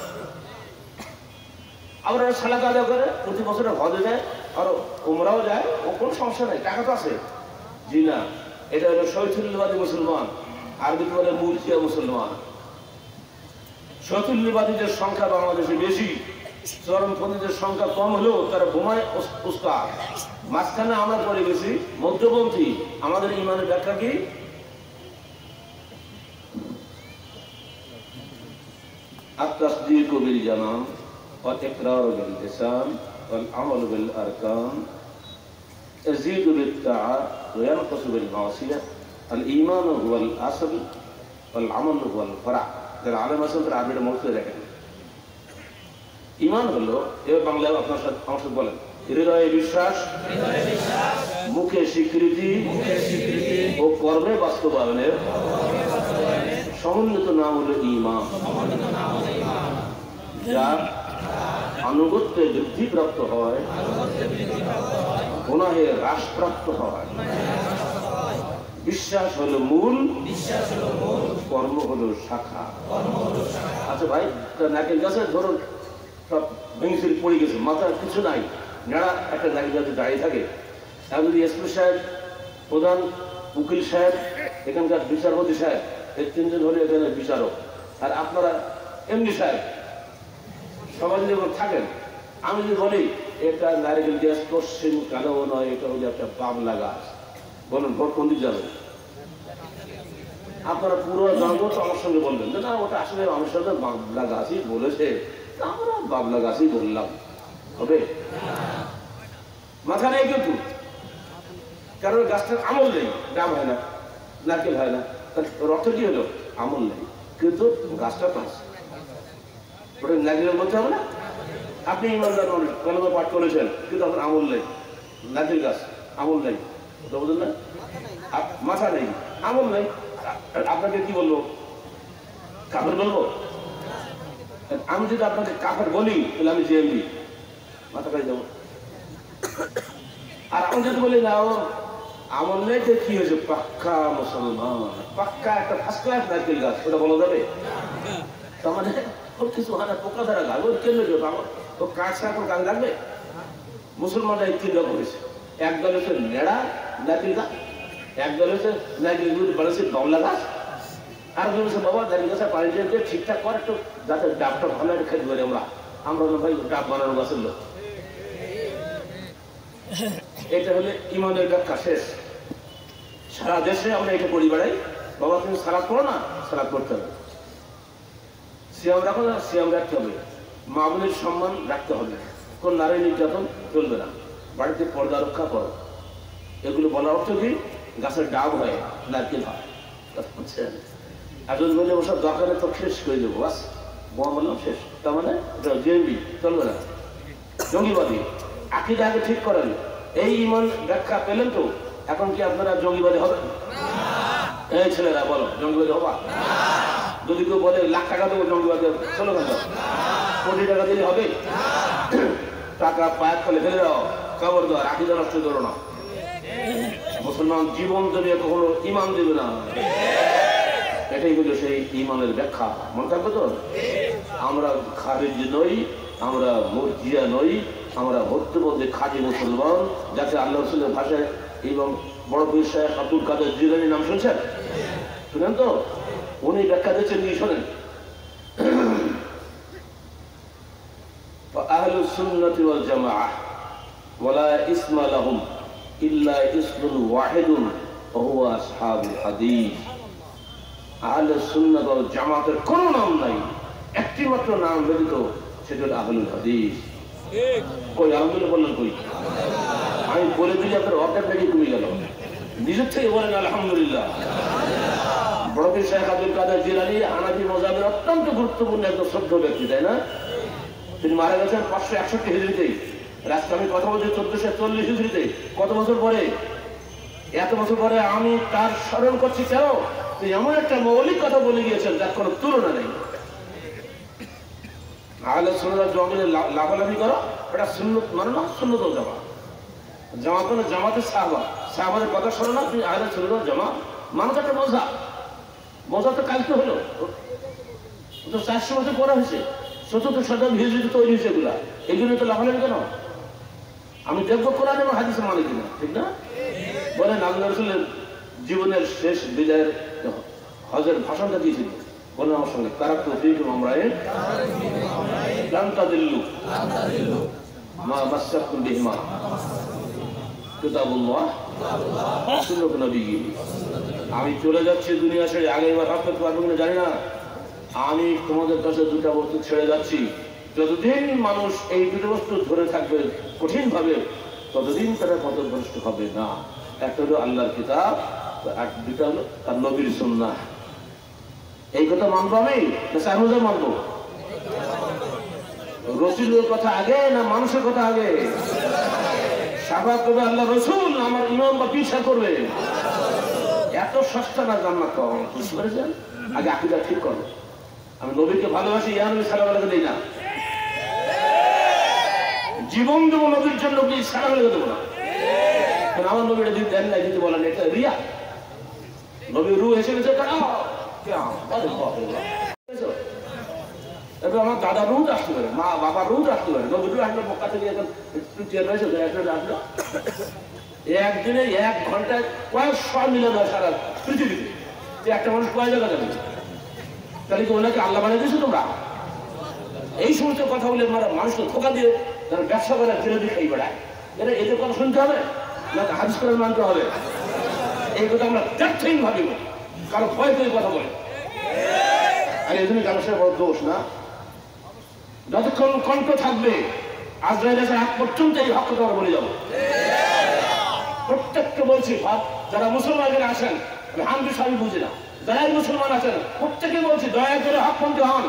আবার সালাত আদায় করে, প্রতি বছরে হজে যায়, আর উমরাও যায়, ও কোনো সমস্যা নেই, টাকা তো আছে। জি না, এটা হলো শৈথুল্যবাদী মুসলমান, আরবিতে বলে মুরজিয়া মুসলমান। শৈথুল্যবাদীদের সংখ্যা বাংলাদেশে বেশি, চরমপন্থীদের সংখ্যা কম হলেও তারা বোমায় উস্তাদ। মাঝখানে আমরা পড়ে গেছি মধ্যপন্থী। আমাদের ইমানের ব্যাখ্যা কি? التصديق بالجنان والإقرار باللسان والعمل بالأركان يزيد بالطاعة وينقص بالمعصية الإيمان هو الأصل আমল ওয়াল ফরাহ। যারা আলেম আছেন তারা আরবিটা মনে রাখেন। ঈমান হলো, এবার বাংলায় আপনার সাথে আমার সাথে বলেন, হৃদয়ে বিশ্বাস, মুখে স্বীকৃতি ও কর্মে বাস্তবায়নের সমন্বিত নাম হলো ঈমান, যার আনুগত্যে বৃদ্ধিপ্রাপ্ত হয়, গুনাহে হ্রাসপ্রাপ্ত হয়। বিশ্বাস হলো মূল, কর্ম হলো শাখা। আচ্ছা ভাই, নাকের গাছে ধরুন সব ভেঙে পড়ে গেছে, মাথার কিছু নাই, নেড়া একটা নাকের গাছে দাঁড়িয়ে থাকে। এখন যদি এসপি সাহেব, প্রধান উকিল সাহেব, এখানকার বিচারপতি সাহেব, এই তিনজন হলে এখানে বিচারক, আর আপনারা এমডি সাহেব, সবাই যদি থাকেন, আমি যদি বলি এটা নারিকেল গাছ, পশ্চিম কালো নয়, এটা হচ্ছে একটা বাবলা গাছ, বলুন ভোট কোন দিকে যাবে? আপনারা পুরো জনগণ তো আমার সঙ্গে বলবেন যে না, ওটা আসলে আমার সাথে বাবলা গাছই বলেছে, আমরা বাবলা গাছই বললাম, হবে? মাথা নেই কিন্তু, কারণ গাছটার আমল নেই, ডাব হয় না, নারকেল হয় না, রক্ত কি হলো? আমল নেই, কিন্তু গাছটা তো আছে, ওটা নারকেলের বলতে হবে না? আপনি ইমানদার মানুষ, কলমে পাঠ করেছেন, কিন্তু আপনার আমল নেই, নারকেল গাছ আমল নেই, ওটা বলুন না, মাথা নেই, আমল নেই, আপনাকে কি বলবো? কাফের বলবো? আমি যদি আপনাকে কাফের বলি তাহলে আমি জিএমবি, মাথা কাটে যাবো। আর আমি যদি বলি না ও আমল নেই, তো কি হয়েছে? পাক্কা মুসলমান, পাক্কা একটা ফার্স্ট ক্লাস নারকেল গাছ, ওটা বলা যাবে? তার মানে ওর কিছু হয় না, পোকা ধরা গাছ, ওর কেন ও কাঠ সার গাছ লাগবে? মুসলমানরা এই তিন রকম হয়েছে, এক দল হচ্ছে নেড়া নারকেল গাছ, এক দল হচ্ছে নারকেল বলেছে বাবলা গাছ, আর বলেছে বাবা নারকেল গাছের পানি দিয়ে ঠিকঠাক করে একটু, যাতে ডাবটা ভালো একটা খেতে পারি আমরা, আমরা ভাই ডাব বানানো গাছের লোক। এটা হলে ইমানের ব্যাখ্যা শেষ। সারা দেশে আমরা এটা করি বেড়াই, বাবা তুমি সালাদ করো না, সালাদ করতে হবে, সিয়াম রাখো না, সিয়াম রাখতে হবে, মা বোনের সম্মান রাখতে হবে, কোন নারী নির্যাতন চলবে না, বাড়িতে পর্দা রক্ষা করো। এগুলো বলার অর্থ কি? গাছের ডাব হয়, নারকেল হয়, বুঝছেন? আর যদি বলে ওসব দরকারে তো শেষ করে দেবো, বাস বোমা বললাম শেষ, তার মানে জিএমবি চলবে না, জঙ্গিবাদী। আকীদা আগে ঠিক করেন, এই ইমান ব্যাখ্যা পেলেন তো, এখন কি আপনারা জঙ্গিবাদী হবেন? এই ছেলেরা বলো, জঙ্গিবাদী হবা? যদি কেউ বলে লাখ টাকা দেবো জঙ্গিবাদী, চলো কেন? কোটি টাকা দিলে হবে? টাকা পায়ের তলে ফেলে দাও, খবর দাও, আকীদা নষ্ট করো না। মুসলমান জীবন দেবে, কখনো ইমান দেবে না, এটাই হলো সেই ইমানের ব্যাখ্যা। মনে থাকবে তো? আমরা খারিজি নই, আমরা মুরজিয়া নই, আমরা ভর্তিবদ্ধ খাঁটি মুসলমান, যাতে আল্লাহ রসুলের ভাষায় এবং বড় পীর শাইখ আব্দুল কাদের জিলানীর নাম শুনছেন? শুনেন তো? উনি ব্যাখ্যা দিচ্ছেন, কি শোনেন? আহলুস সুন্নাতি ওয়াল জামাআহ ওয়ালা ইসমা লাহুম ইল্লা ইসমুন ওয়াহিদুন ওয়া হুয়া আসহাবুল হাদিস। আহলুস সুন্নাত ওয়াল জামাতের কোনো নাম নাই, একটি মাত্র নাম ব্যতীত, সেটা হলো আহলুল হাদিস। কই আলহামদুলিল্লাহ বললেন? কই আমি বলে দিলে আপনার অর্ধেক নাকি কমে গেল, নিজের থেকে বলেন আলহামদুলিল্লাহ। বড় পীর শাইখ আব্দুল কাদের জিলানী হানাফি মাযহাবের অত্যন্ত গুরুত্বপূর্ণ একজন শ্রদ্ধ ব্যক্তি, তাই না? তিনি মারা গেছেন 561 হিজরিতে, আজকে আমি কথা বলছি 1440 হিজরিতে। কত বছর পরে? এত বছর পরে আমি তার স্মরণ করছি কেন? তিনি এমন একটা মৌলিক কথা বলে গিয়েছেন যার কোনো তুলনা নেই। আহলে সুন্নাত জঙ্গলে লাফালাফি করো, এটা সুন্নত মানে না, সুন্নত ওয়াল জামাত। জামাত মানে জামাতের সাহাবা, সাহাবাদের কথা শোনো না, তুমি আহলে সুন্নাত ওয়াল জামাত মানুষ একটা মজা, মজা তো কালকে হলো, তো 400 বছর পরে হয়েছে, 14 শতাব্দী হিজরিতে তৈরি হয়েছে এগুলা, এগুলো তো লাফালাফি কেন? আমি দেখবো কোরআন এবং হাদিসের মানে কিনা, ঠিক না? বলেন আল্লাহ রাসূলের জীবনের শেষ বিদায়ের হজের ভাষণটা দিয়েছিল, বলেন আমার সঙ্গে, তারাকতু ফীকুম আমরাইন লান তাদিল্লু মা মাসসাকুম বিহিমা কিতাবুল্লাহ ওয়া সুন্নাতু নবিয়্যি। আমি চলে যাচ্ছি দুনিয়া ছেড়ে, আগে এবার রাখতে পারবো কিনা জানি না। আমি তোমাদের কাছে দুটা বস্তু ছেড়ে যাচ্ছি, যতদিন মানুষ এই দুটো বস্তু ধরে থাকবে কঠিন ভাবে, ততদিন তারা পথভ্রষ্ট হবে না। একটা হলো আল্লাহর কিতাব, আর দুটা হলো তার নবীর সুন্নাহ। এই কথা মানবো আমি না সাইমুজা মানবো? রসুলের কথা আগে না মানুষের কথা আগে? শাফাত করবে আল্লাহ রসুল, আমার ইমাম বা পিছা করবে। এত সস্তা না জান্নাত পাওয়া, বুঝতে পেরেছেন? আগে আকীদা ঠিক করো। আমি নবীকে ভালোবাসি, ইয়া নবী সালাম আলাইহি দেই না, জীবন দেবো নবীর জন্য, কি সালাম আলাইহি দেবো না? কারণ আমার নবীটা যদি দেন নাই, যদি বলেন এটা রিয়া, নবীর রূহ এসে গেছে, এবার আমার দাদা রোজ আসতে পারে, মা বাবা রোজ আসতে পারে, নবীর রূহ আসলে মক্কা থেকে এখন আসলো, একদিনে 1 ঘন্টায় কয়েকশো মিলে দেয় সারা পৃথিবীতে। একটা মানুষ কয় জায়গা যাবে? তাহলে কি ওনাকে আল্লাহ বানিয়ে দিয়েছো তোমরা? এই সমস্ত কথা বলে মানুষকে ধোকা দিয়ে তারা ব্যবসা করে ফেলে দিয়ে খাই বেড়ায়। এদের কথা শুনতে হবে না হাদিস করে মানতে হবে? এই কথা আমরা দেখতেই ভাবি, কারো ভয় করে কথা বলে। আর এই জন্য কারো সাথে বড় দোষ না। যতক্ষণ কণ্ঠ থাকবে আজরাইল আসার আগ পর্যন্ত এই হক কথা বলে যাবো। প্রত্যেককে বলছি, যারা মুসলমানদের আছেন, হামদি সবই বুঝে না, যারাই মুসলমান আছেন প্রত্যেকে বলছি, দয়া করে হকপন্থী হন,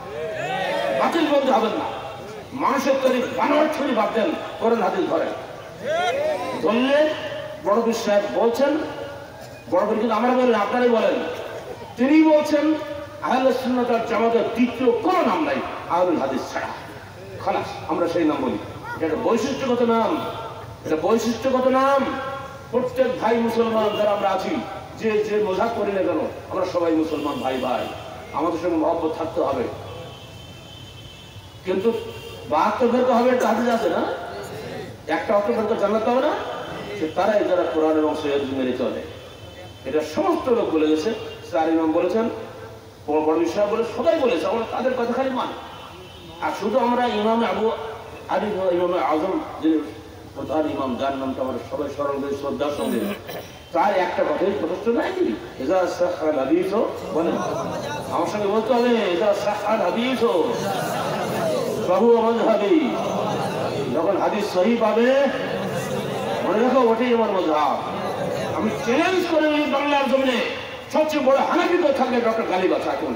বাতিল বলতে হবেন না। মানুষের তৈরি বানোয়ার ছড়ি বাদ দেন, করেন হাতিল ধরেন। ধরলে বড় পীর সাহেব বলছেন, বড় পীর কিন্তু আমরা বলেন, আপনারাই বলেন, তিনি বলছেন আহলে সুন্নাত ওয়াল জামাতের দ্বিতীয় কোন নাম নাই আহলুল হাদিস ছাড়া। খালাস, আমরা সেই নাম বলি। এটা বৈশিষ্ট্যগত নাম, এটা বৈশিষ্ট্যগত নাম। প্রত্যেক ভাই মুসলমান যারা আমরা আছি, যে যে মজাক করি না কেন, আমরা সবাই মুসলমান ভাই ভাই, আমাদের সঙ্গে মহব্বত থাকতে হবে। কিন্তু 72 ফেরকা হবে, একটা হাদিস আছে না, একটা অর্থ ফেরকা জান্নাত হবে না, সে তারাই যারা কোরআন এবং সহিহ মেনে চলে। এটা সমস্ত লোক বলে গেছে, স্যার ইমাম বলেছেন, বড় বিষয় বলে সবাই বলেছে, আমরা তাদের কথা খালি মান। আর শুধু আমরা ইমামে আবু হানিফা, ইমামে আজম, যে প্রধান ইমাম, যার নামটা আমরা সবাই স্মরণ করি শ্রদ্ধার সঙ্গে, তার একটা কথাই যথেষ্ট নাই। এজা সাহাল হাদিস বলেন, আমার সঙ্গে বলতে হবে, এজা সাহাল হাদিস বাবু মাযহাবি। যখন হাদিস সহি পাবে মনে রাখো, ওটাই আমার মাযহাব। আমি চ্যালেঞ্জ করে এই বাংলার জমিনে সবচেয়ে বড় হানাফি তো থাকবে ডক্টর গালিব আছে, এখন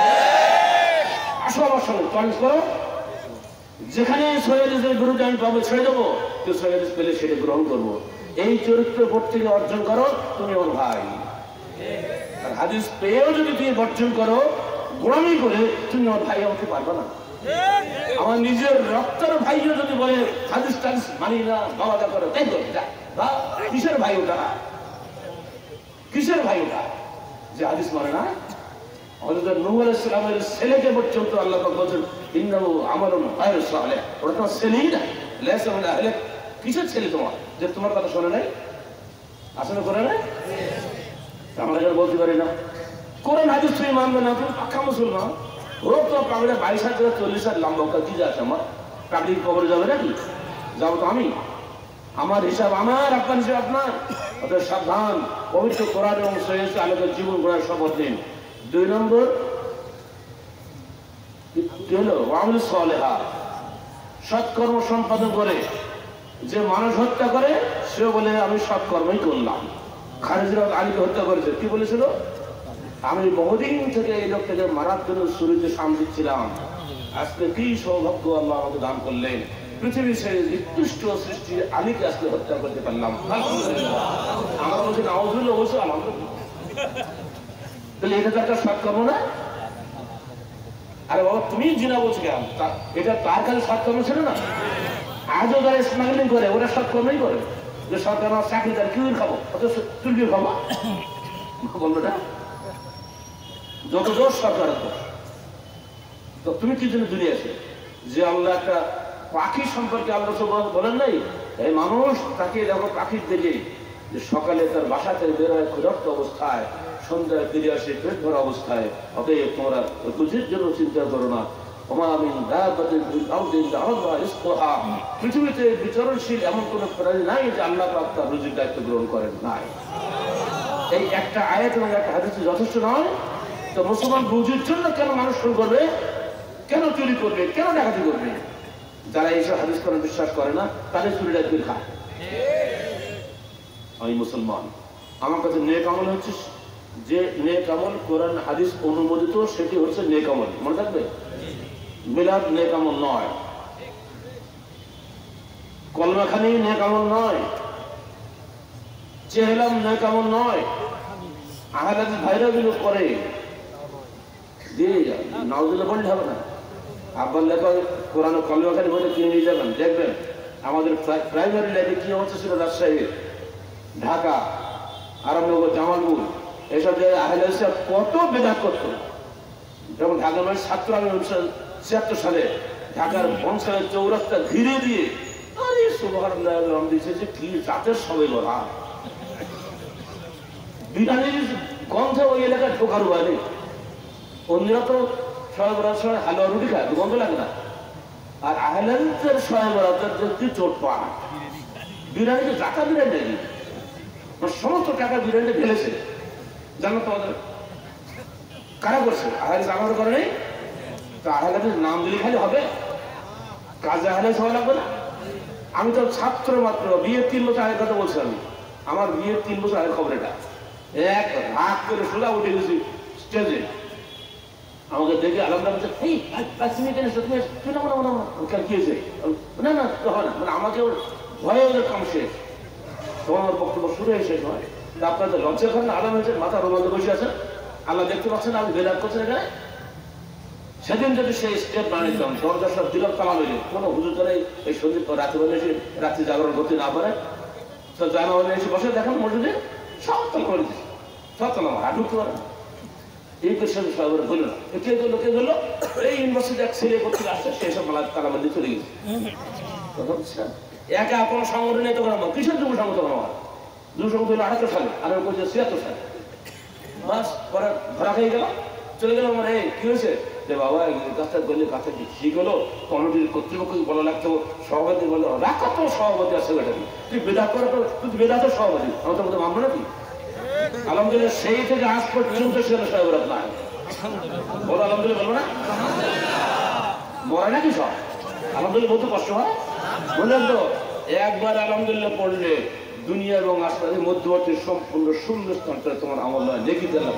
আসো আমার সঙ্গে চ্যালেঞ্জ করো। যেখানে সহিহ হাদিসের বিরুদ্ধে আমি পাবো ছেড়ে দেবো, তো সহিহ হাদিস পেলে সেটা গ্রহণ করবো। এই চরিত্র প্রত্যেকে অর্জন করো, তুমি আমার ভাই। আর হাদিস পেয়েও যদি তুমি বর্জন করো, গোলামি করে, তুমি আমার ভাই হতে পারবে না। আমার নিজের রক্তের ভাইও যদি বলে হাদিস টাদিস মানি না, বাবা যা করে তাই করে, কিসের ভাই ওটা? কিসের ভাই ওটা যে হাদিস মানে না? হযরত নূহ আলাইহিস সালামের ছেলেকে পর্যন্ত আল্লাহ পাক বলেন, ইন্নাহু আমালুন গায়রু সালিহ। ওটা তোমার ছেলেই না, লাইসা মিন আহলিক। কিসের ছেলে তোমার যে তোমার কথা শোনে নাই, আসলে করে নাই? আমরা কেন বলতে পারি না কোরআন হাদিস তুমি মানবে না? তুমি পাক্কা মুসলমান। ওর তো পাগড়ে 22 হাজার 40 হাজার লম্বা, কি আছে আমার পাগড়ির কবরে যাবে নাকি? যাবো তো আমি, আমার হিসাব আমার, আপনার হিসাব আপনার। অতএব সাবধান, পবিত্র কোরআন এবং সহিহ আলোকের জীবন গড়ার শপথ নিন। 2 নম্বর কি হলো? ওয়ামিলুস সালিহাত, সৎকর্ম সম্পাদন করে। যে মানুষ হত্যা করে সে বলে আমি সৎকর্মই করলাম। খারেজিরা আলীকে হত্যা করেছে, কি বলেছিল? আমি বহুদিন থেকে এই লোকটাকে মারার জন্য শুরুতে সাম দিচ্ছিলাম, আজকে কি সৌভাগ্য আল্লাহ আমাকে দান করলেন, পৃথিবীর সেই নিকৃষ্ট সৃষ্টি আলীকে আজকে হত্যা করতে পারলাম। আমার মধ্যে নাউজুবিল্লাহ অবশ্য আলহামদুলিল্লাহ। তাহলে এটা তো একটা সৎকর্ম না? আরে বাবা, তুমি জিনা বলছো কেন? এটা তার কাছে সৎকর্ম ছিল না? আজও যারা স্মাগলিং করে ওরা সৎকর্মই করে, যে সরকার আমার চাকরি দেয়, কিউর খাবো, অত চুলকির খাবো, বলবো না? যত দোষ সরকার দোষ। তো তুমি কি জন্য দুনিয়া আছে? যে আল্লাহ একটা পাখি সম্পর্কে আল্লাহ বলেন নাই, এই মানুষ তাকে দেখো পাখির দিকে, যে সকালে তার বাসা থেকে বের হয় ক্ষুধার্ত অবস্থায়, সন্ধ্যায় ফিরে আসে পেট ভরা অবস্থায়। অতএব তোমরা বুঝির জন্য চিন্তা করো না। পৃথিবীতে বিচরণশীল এমন কোন প্রাণী নাই যে আল্লাহ পাক তার রুজির দায়িত্ব গ্রহণ করেন নাই। এই একটা আয়াত এবং একটা হাদিস যথেষ্ট নয়? তো মুসলমান রুজির জন্য কেন মানুষ শুরু করবে, কেন চুরি করবে, কেন ডাকাতি করবে? যারা এইসব হাদিস করে বিশ্বাস করে না, তাদের চুরি ডাকাতি খায়। আমি মুসলমান, আমার কাছে নেক আমল হচ্ছে যে নেক আমল কোরআন হাদিস অনুমোদিত সেটি হচ্ছে নেক আমল, মনে থাকবে। মিলাদ নেক আমল নয়, কলমাখানি নেক আমল নয়, চেহলাম নেক আমল নয়। আহলে হাদিস ভাইরা গুলো করে দিয়ে নাউজুবিল্লাহ বললে হবে না। আব্বার লেখা কোরআন কলমাখানি বলে কিনে নিয়ে যাবেন, দেখবেন আমাদের প্রাইমারি লাইফে কি অবস্থা ছিল রাজশাহী, ঢাকা, আরামনগর, জামালপুর, এসব জায়গায় আহলে হাদিসরা কত বেদাত করত। যখন ঢাকা নয় ছাত্র আমি 1976 সালে ঢাকার বংশের চৌরাস্তা ঘিরে দিয়ে আরে সুবহানাল্লাহ রং দিয়েছে যে কি জাতের সবাই বলা বিরিয়ানির গন্ধে ওই এলাকায় ঢোকার উপায় নেই। অন্যরা তো সবাই বলার সময় হালুয়া রুটি খায়, গন্ধ লাগে না। আর আহলে হাদিসের সবাই বলাদের যদি চোট পায়, বিরিয়ানিকে জাকা বিরিয়ানি নাকি সমস্ত টাকা বিরিয়ানি ঢেলেছে, জানো তোমাদের কারা করছে? আহলে হাদিস আমার করে নেই তো আহলে হাদিস নাম দিলে খালি হবে, কাজে আহলে হাদিস হওয়া লাগবে না। আমি তো ছাত্র মাত্র, বিয়ের 3 বছর আগের কথা বলছি। আমার বিয়ের 3 বছর আগের খবর এটা। এক রাত করে সোজা উঠে গেছি স্টেজে, আমাকে দেখে আলহামদুলিল্লাহ না না হয় না, মানে আমাকে ভয়ে ওদের কাম শেষ, তখন আমার বক্তব্য শুরু হয়ে শেষ হয়। আপনাদের লজ্জা করেন, আরাম হয়েছে, মাথা রোমাঞ্চে বসে আছেন, আল্লাহ দেখতে পাচ্ছেন আমি বেদাত করছেন এখানে। সেদিন যদি সেই স্টেপ না নিতাম, দরজা সব দিলাম তালা হইলে, কোনো হুজুর করে এই সন্দীপ রাত্রে বেলা এসে রাত্রি জাগরণ করতে না পারে, তো জানা হলে এসে বসে দেখেন মসজিদে সব তালা করে দিচ্ছে, সব তালা আর ঢুকতে পারে না। এই পেশা সবাই বলল না, কে গেলো কে গেলো, এই ইউনিভার্সিটি এক ছেলে করতে আসছে, সেই সব মালা তালা মধ্যে চলে গেছে। একা কোনো সংগঠন নেই, তখন আমার কিসের যুব সংগঠন, আমার যুব সংগঠন হলো 78 সালে, আর আমি বলছি 76 সালে। বাস পরে ধরা খেয়ে গেল, চলে গেল। আমার এই কি হয়েছে যে বাবা কাজটা করলে কাজটা ঠিক হলো, কমিটির কর্তৃপক্ষকে বলা লাগতো, সভাপতি বললো রাখ, তো সভাপতি আছে ওটা তুই বেদাত করে, তুই বেদাতের সভাপতি, আমার তো মধ্যে মানবো নাকি? আলহামদুলিল্লাহ সেই থেকে আজ পর্যন্ত সেখানে সহবরাত নাই, বলো আলহামদুলিল্লাহ, বলবো না? মরে নাকি সব? আলহামদুলিল্লাহ বলতে কষ্ট হয়, বুঝলেন তো? একবার আলহামদুলিল্লাহ পড়লে দুনিয়া এবং আসমানের মধ্যবর্তী সম্পূর্ণ শূন্য স্থানটা তোমার আমল নয়, নেকি দেন না,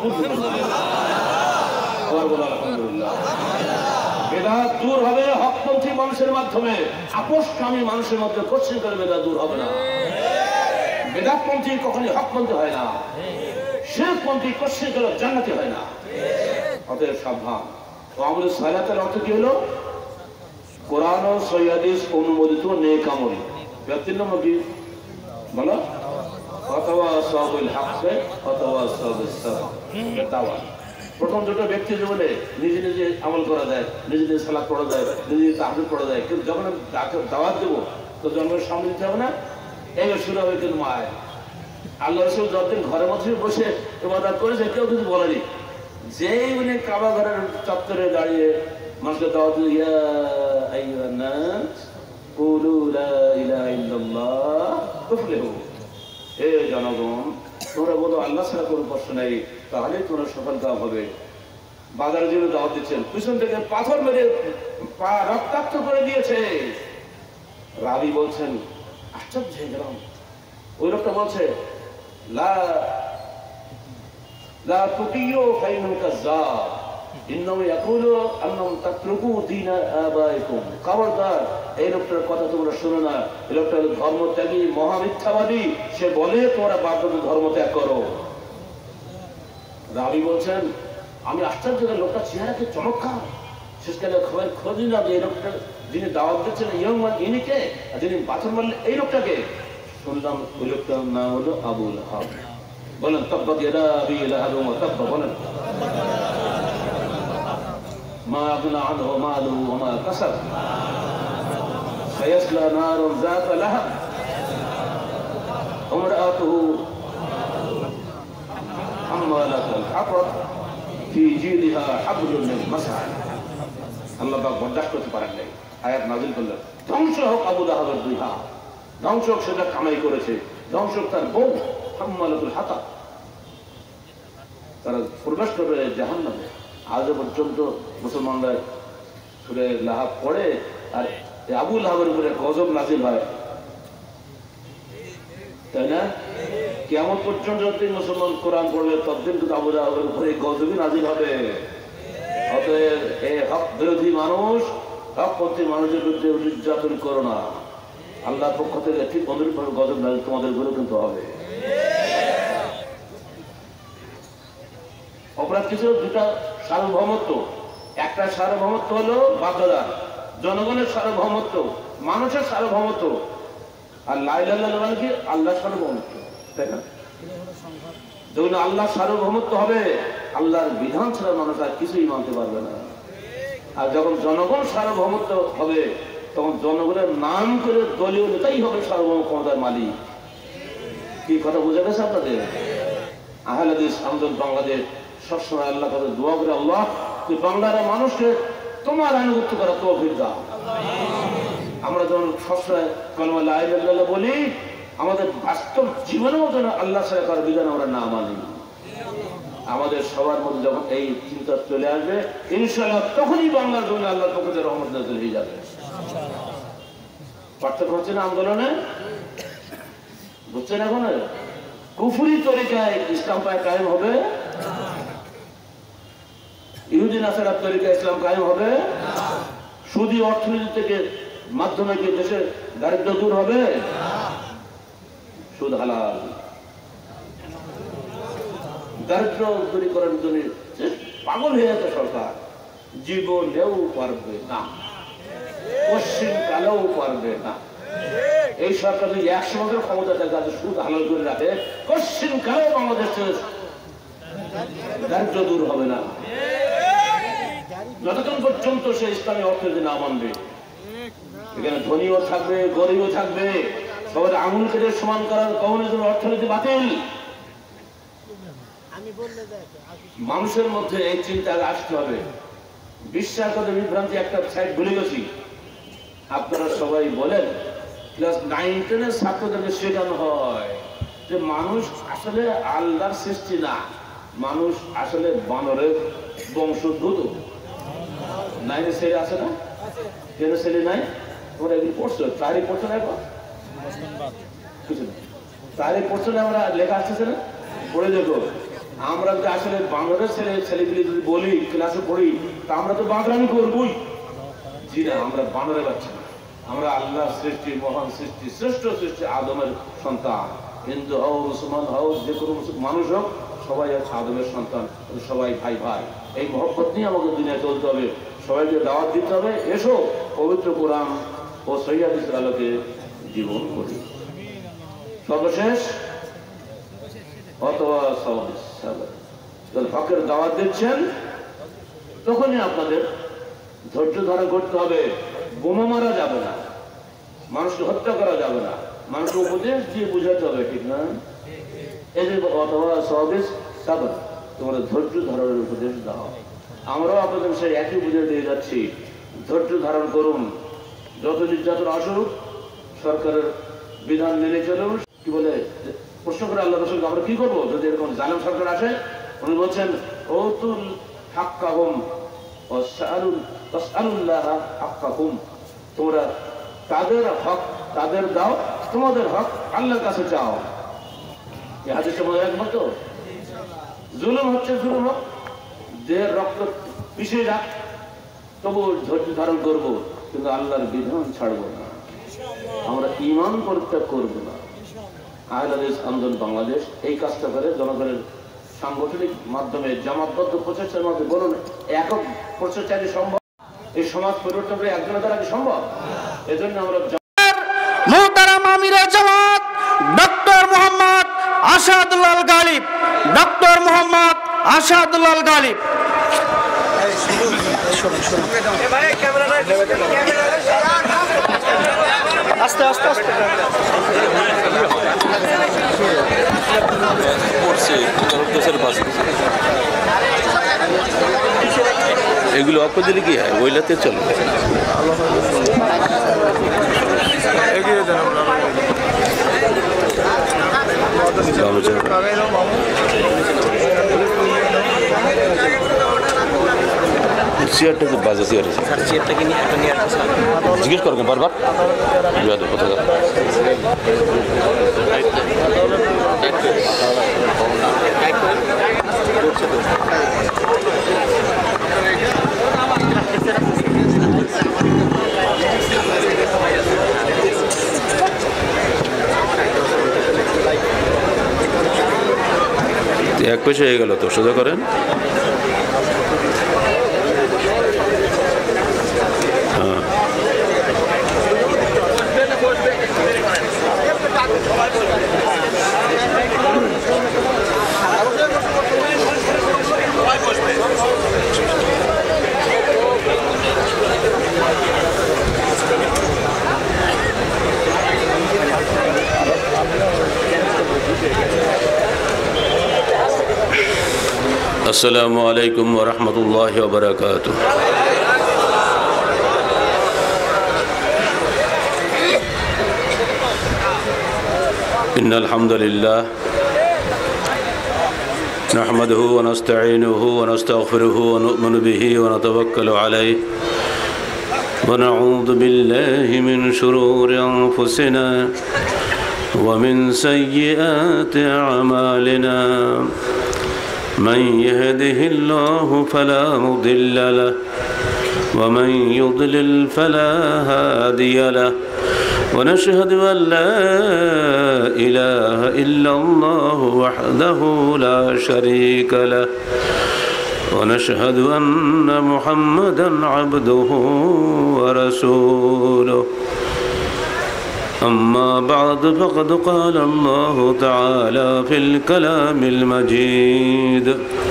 আলহামদুলিল্লাহ। বেদাত দূর হবে হকপন্থী মানুষের মাধ্যমে, আপোষকামী মানুষের মধ্যে কোশ্চিন করে বেদাত দূর হবে না। বেদাতপন্থী কখনই হকপন্থী হয় না, শিরকপন্থী কোশ্চিন করে জান্নাতি হয় না। অতএব সাবধান। তো আমাদের সালাতের অর্থ কি হলো? কোরআন ও সহিহ হাদিস অনুমোদিত নেক আমল। ব্যক্তির নাম কি বলো? অথবা সাবিল হক অথবা সাবিল সাবর। প্রথম দুটো ব্যক্তি জীবনে নিজে নিজে আমল করা যায়, নিজে নিজে সালাত পড়া যায়, নিজে নিজে তাহজ্জুদ পড়া যায়, কিন্তু যখন আমি দাওয়াত দেবো তো জন্মের সামনে দিতে হবে না। এই শুরু হবে কিন্তু মায় আল্লাহ রসুল যতদিন ঘরের মধ্যে বসে ইবাদত করেছে কেউ কিছু বলেনি। যেই উনি কাবা ঘরের চত্বরে দাঁড়িয়ে মানুষকে দাওয়াত দিল, ইয়া আইয়ুহান নাস কুলু লা ইলাহা ইল্লাল্লাহ তুফলিহু, হে জনগণ তোমরা বলো আল্লাহ ছাড়া কোনো উপাস্য নেই, তাহলে তোমরা সফলতা হবে। বাজারে জন্য দাওয়াত দিচ্ছেন, পিছন থেকে পাথর মেরে পা রক্তাক্ত করে দিয়েছে। রাবি বলছেন আশ্চর্য হয়ে গেলাম। ওই লোকটা বলছে লা লা তুতিয়ু ফাইনাল কাযাব ইন্নাহু ইয়াকুলু আন্নাহুম তাতরুকু দীনা আবাইকুম। খবরদার এই লোকটার কথা তোমরা শোনো না, এই লোকটা ধর্মত্যাগী মহা মিথ্যাবাদী, সে বলে তোমরা বাধ্যতামূলক ধর্ম ত্যাগ করো। রাবি বলছেন আমি আশ্চর্য, লোকটা চেহারাকে চমৎকার, শেষকালে খবর খোঁজ নিলাম যে এই লোকটা যিনি দাওয়াত দিচ্ছেন ইয়ংমান ইনিকে, আর যিনি পাথর মারলেন এই লোকটাকে, শুনলাম ওই লোকটার নাম হলো আবু লাহাব। বলেন তাব্বাত ইয়াদা আবি লাহাব ওয়া তাব্বা, বলেন মা আগনা আনহু মালুহু ওয়া মা কাসাব সায়াসলা নারুন যাতা লাহাব ওয়া ইমরাআতুহু হাম্মালাতাল হাতাব ফি জিদিহা হাবলুন মিন মাসআদ। আল্লাহ পাক বরদাস্ত করতে পারেন নাই, আয়াত নাযিল করলেন ধ্বংস হোক আবু লাহাবের দুই হাত, ধ্বংস হোক সেটা কামাই করেছে, ধ্বংস হোক তার বউ হাম্মালাতুল হাতাব, তারা প্রবেশ করবে জাহান্নামে। আজও পর্যন্ত মুসলমানরা সূরা লাহাব পড়ে আর আবু লাহাবের উপরে গজব নাযিল হয়। তাই না? কিয়ামত পর্যন্ত যতদিন মুসলমান কোরআন পড়বে ততদিন কিন্তু আবু জাহেলের উপরে গজবই নাজিল হবে। অতএব এই হক বিরোধী মানুষ, হকপন্থী মানুষের বিরুদ্ধে নির্যাতন করো না। আল্লাহর পক্ষ থেকে ঠিক অনুরূপভাবে গজব নাজিল তোমাদের উপরে কিন্তু হবে। অপরাধ কিছু দুটা সার্বভৌমত্ব। একটা সার্বভৌমত্ব হলো বাধ্যতা, জনগণের সার্বভৌমত্ব, মানুষের সার্বভৌমত্ব। আর লা ইলাহা ইল্লাল্লাহ মানে কি? আল্লাহ সার্বভৌমত্ব, তাই না? যখন আল্লাহ সার্বভৌমত্ব হবে, আল্লাহর বিধান ছাড়া মানুষ আর কিছুই মানতে পারবে না। আর যখন জনগণ সার্বভৌমত্ব হবে, তখন জনগণের নাম করে দলীয় নেতাই হবে সার্বভৌম ক্ষমতার মালিক। কি কথা বুঝে গেছে আপনাদের? আহলে হাদিস আন্দোলন বাংলাদেশ সবসময় আল্লাহ কাছে দোয়া করে, আল্লাহ তুই বাংলার মানুষকে তোমার আনুগত্য করা তৌফিক দাও। আমরা যখন সবসময় কালেমা লা ইলাহা ইল্লাল্লাহ বলি, আমাদের বাস্তব জীবনেও যেন আল্লাহ ছাড়া কারো বিধান আমরা না মানি। আমাদের সবার মধ্যে যখন এই চিন্তা চলে আসবে, ইনশাআল্লাহ তখনই বাংলার জন্য আল্লাহর পক্ষ থেকে রহমত নাযিল হয়ে যাবে। পার্থক্য হচ্ছে না আন্দোলনে, বুঝছেন? এখন কুফরি তরিকায় ইসলাম পায় কায়েম হবে, ইহুদি নাসারার তরিকায় ইসলাম কায়েম হবে, সুদী অর্থনীতি থেকে মাধ্যমে কি দেশের দারিদ্র দূর হবে? সুদ হালাল। দারিদ্র দূরীকরণের জন্য পাগল হয়ে যাচ্ছে সরকার, জীবনেও পারবে না, পশ্চিম কালেও পারবে না। এই সরকার যদি 100 বছর ক্ষমতা থাকে, সুদ হালাল করে রাখে, পশ্চিম কালেও বাংলাদেশের দারিদ্র দূর হবে না, যতক্ষণ পর্যন্ত সে ইসলামী অর্থনীতি না মানবে। এখানে ধনীও থাকবে, গরিবও থাকবে, সবার আঙুল কেটে সমান করার কখনোর জন্য অর্থনীতি বাতিল। মানুষের মধ্যে এই চিন্তা আসতে হবে। বিশ্বাস করতে বিভ্রান্তি একটা সাইড ভুলে গেছি। আপনারা সবাই বলেন, ক্লাস 9-10 ছাত্রদেরকে শেখানো হয় যে মানুষ আসলে আল্লাহর সৃষ্টি না, মানুষ আসলে বানরের বংশোদ্ভূত। 9-এর ছেলে আছে না? 10-এর ছেলে নাই? তোমরা এগুলি পড়ছো? তারিখ পড়ছো না? এখন কিছু না, তারিখ পড়ছো না? আমরা লেখা আসতেছে না? পড়ে দেখো। আমরা যদি আসলে বাংলাদেশ ছেলেগুলি যদি বলি, ক্লাসে পড়ি, তা আমরা তো বাংলামি করবই। জি না, আমরা বানরের বাচ্চা না, আমরা আল্লাহ সৃষ্টি, মহান সৃষ্টি, শ্রেষ্ঠ সৃষ্টি, আদমের সন্তান। হিন্দু হও, মুসলমান হও, যে কোনো মানুষ হোক, সবাই আছে আদমের সন্তান, সবাই ভাই ভাই। এই মহব্বত নিয়ে আমাকে দুনিয়ায় চলতে হবে, সবাইকে দাওয়াত দিতে হবে, এসো পবিত্র কোরআন ও সহিহ হাদিসের আলোকে জীবন করি। সর্বশেষ অথবা হকের দাওয়াত দিচ্ছেন, তখনই আপনাদের ধৈর্য ধারণ করতে হবে। বোমা মারা যাবে না, মানুষকে হত্যা করা যাবে না, মানুষকে উপদেশ দিয়ে বুঝাতে হবে, ঠিক না? এই যে অথবা সহবেশ সাবর, তোমরা ধৈর্য ধারণের উপদেশ দাও। আমরাও আপনাদের সেই একই বুঝে দিয়ে যাচ্ছি, ধৈর্য ধারণ করুন। যত নির্যাতন আসুক, সরকারের বিধান মেনে চলুন। কি বলে প্রশ্ন করে আল্লাহ রাসূলকে, আমরা কি করবো যদি এরকম জালেম সরকার আসে? উনি বলছেন, ওতুল হাক্কাহুম ওয়াসআলুল্লাহ হাক্কাহুম, তোমরা তাদের হক তাদের দাও, তোমাদের হক আল্লাহর কাছে চাও। এই হাদিসের মধ্যে একমত তো? জুলুম হচ্ছে জুলুম হোক, দেহের রক্ত পিছিয়ে যাক, তবু ধৈর্য ধারণ করবো, কিন্তু আল্লাহর বিধান ছাড়বো না, আমরা ঈমান পরিত্যাগ করবো না। আহলে হাদিস আন্দোলন বাংলাদেশ এই কাজটা করে জনগণের সাংগঠনিক মাধ্যমে, জামাতবদ্ধ প্রচেষ্টার মাধ্যমে। বলুন, একক প্রচেষ্টা কি সম্ভব? এই সমাজ পরিবর্তন করে একজনের দ্বারা কি সম্ভব? এজন্য আমরা মুহতারাম আমিরে জামাত ডক্টর মোহাম্মদ আসাদুল্লাহ গালিব, ডক্টর মোহাম্মদ আসাদুল্লাহ গালিব। আস্তে আস্তে আস্তে এগুলো অপর দিলে কি হয়? ওইলাতে চলো চেয়ারটা খুব বাজে চেয়ার আছে, জিজ্ঞেস করবেন বারবার। এক পয়সা হয়ে গেল তো, সোজা করেন। হ্যাঁ, আসসালামু আলাইকুম ওয়া রাহমাতুল্লাহি ওয়া বারাকাতুহু। ইন্নাল হামদুলিল্লাহ নাহমাদুহু ওয়া নাস্তাঈনুহু ওয়া নাস্তাগফিরুহু ওয়া নু'মিনু বিহি ওয়া নাতাওয়াক্কালু আলাইহি ওয়া নাউযু বিল্লাহি মিন শুরুরি আনফুসিনা ওয়া মিন সাইয়্যাতি আ'মালিনা। من يهده الله فلا مضل له ومن يضلل فلا هادي له ونشهد أن لا إله إلا الله وحده لا شريك له ونشهد أن محمدا عبده ورسوله أما بعد فقد قال الله تعالى في الكلام المجيد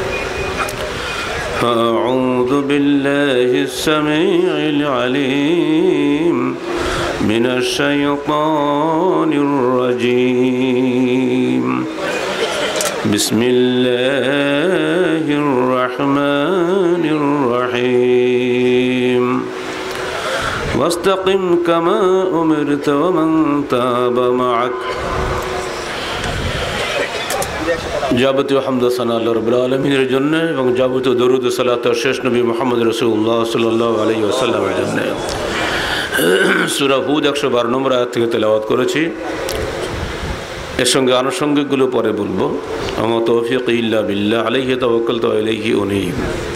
أعوذ بالله السميع العليم من الشيطان الرجيم بسم الله الرحمن الرحيم واستقم كما أمرت ومن تاب معك। যাবতীয় হামদ ও সানা আল্লাহ রাব্বুল আলামিনের জন্য এবং যাবতীয় দরুদ ও সালাত শেষ নবী মুহাম্মদ রাসূলুল্লাহ সাল্লাল্লাহু আলাইহি ওয়াসাল্লামের জন্য। সূরা হুদ 112 নম্বর আয়াত থেকে তেলাওয়াত করেছি, এর সঙ্গে আনুষঙ্গিকগুলো পরে বলবো। আমা তাওফীকি ইল্লা বিল্লাহ আলাইহি তাওয়াক্কালতু ওয়া ইলাইহি উনীব।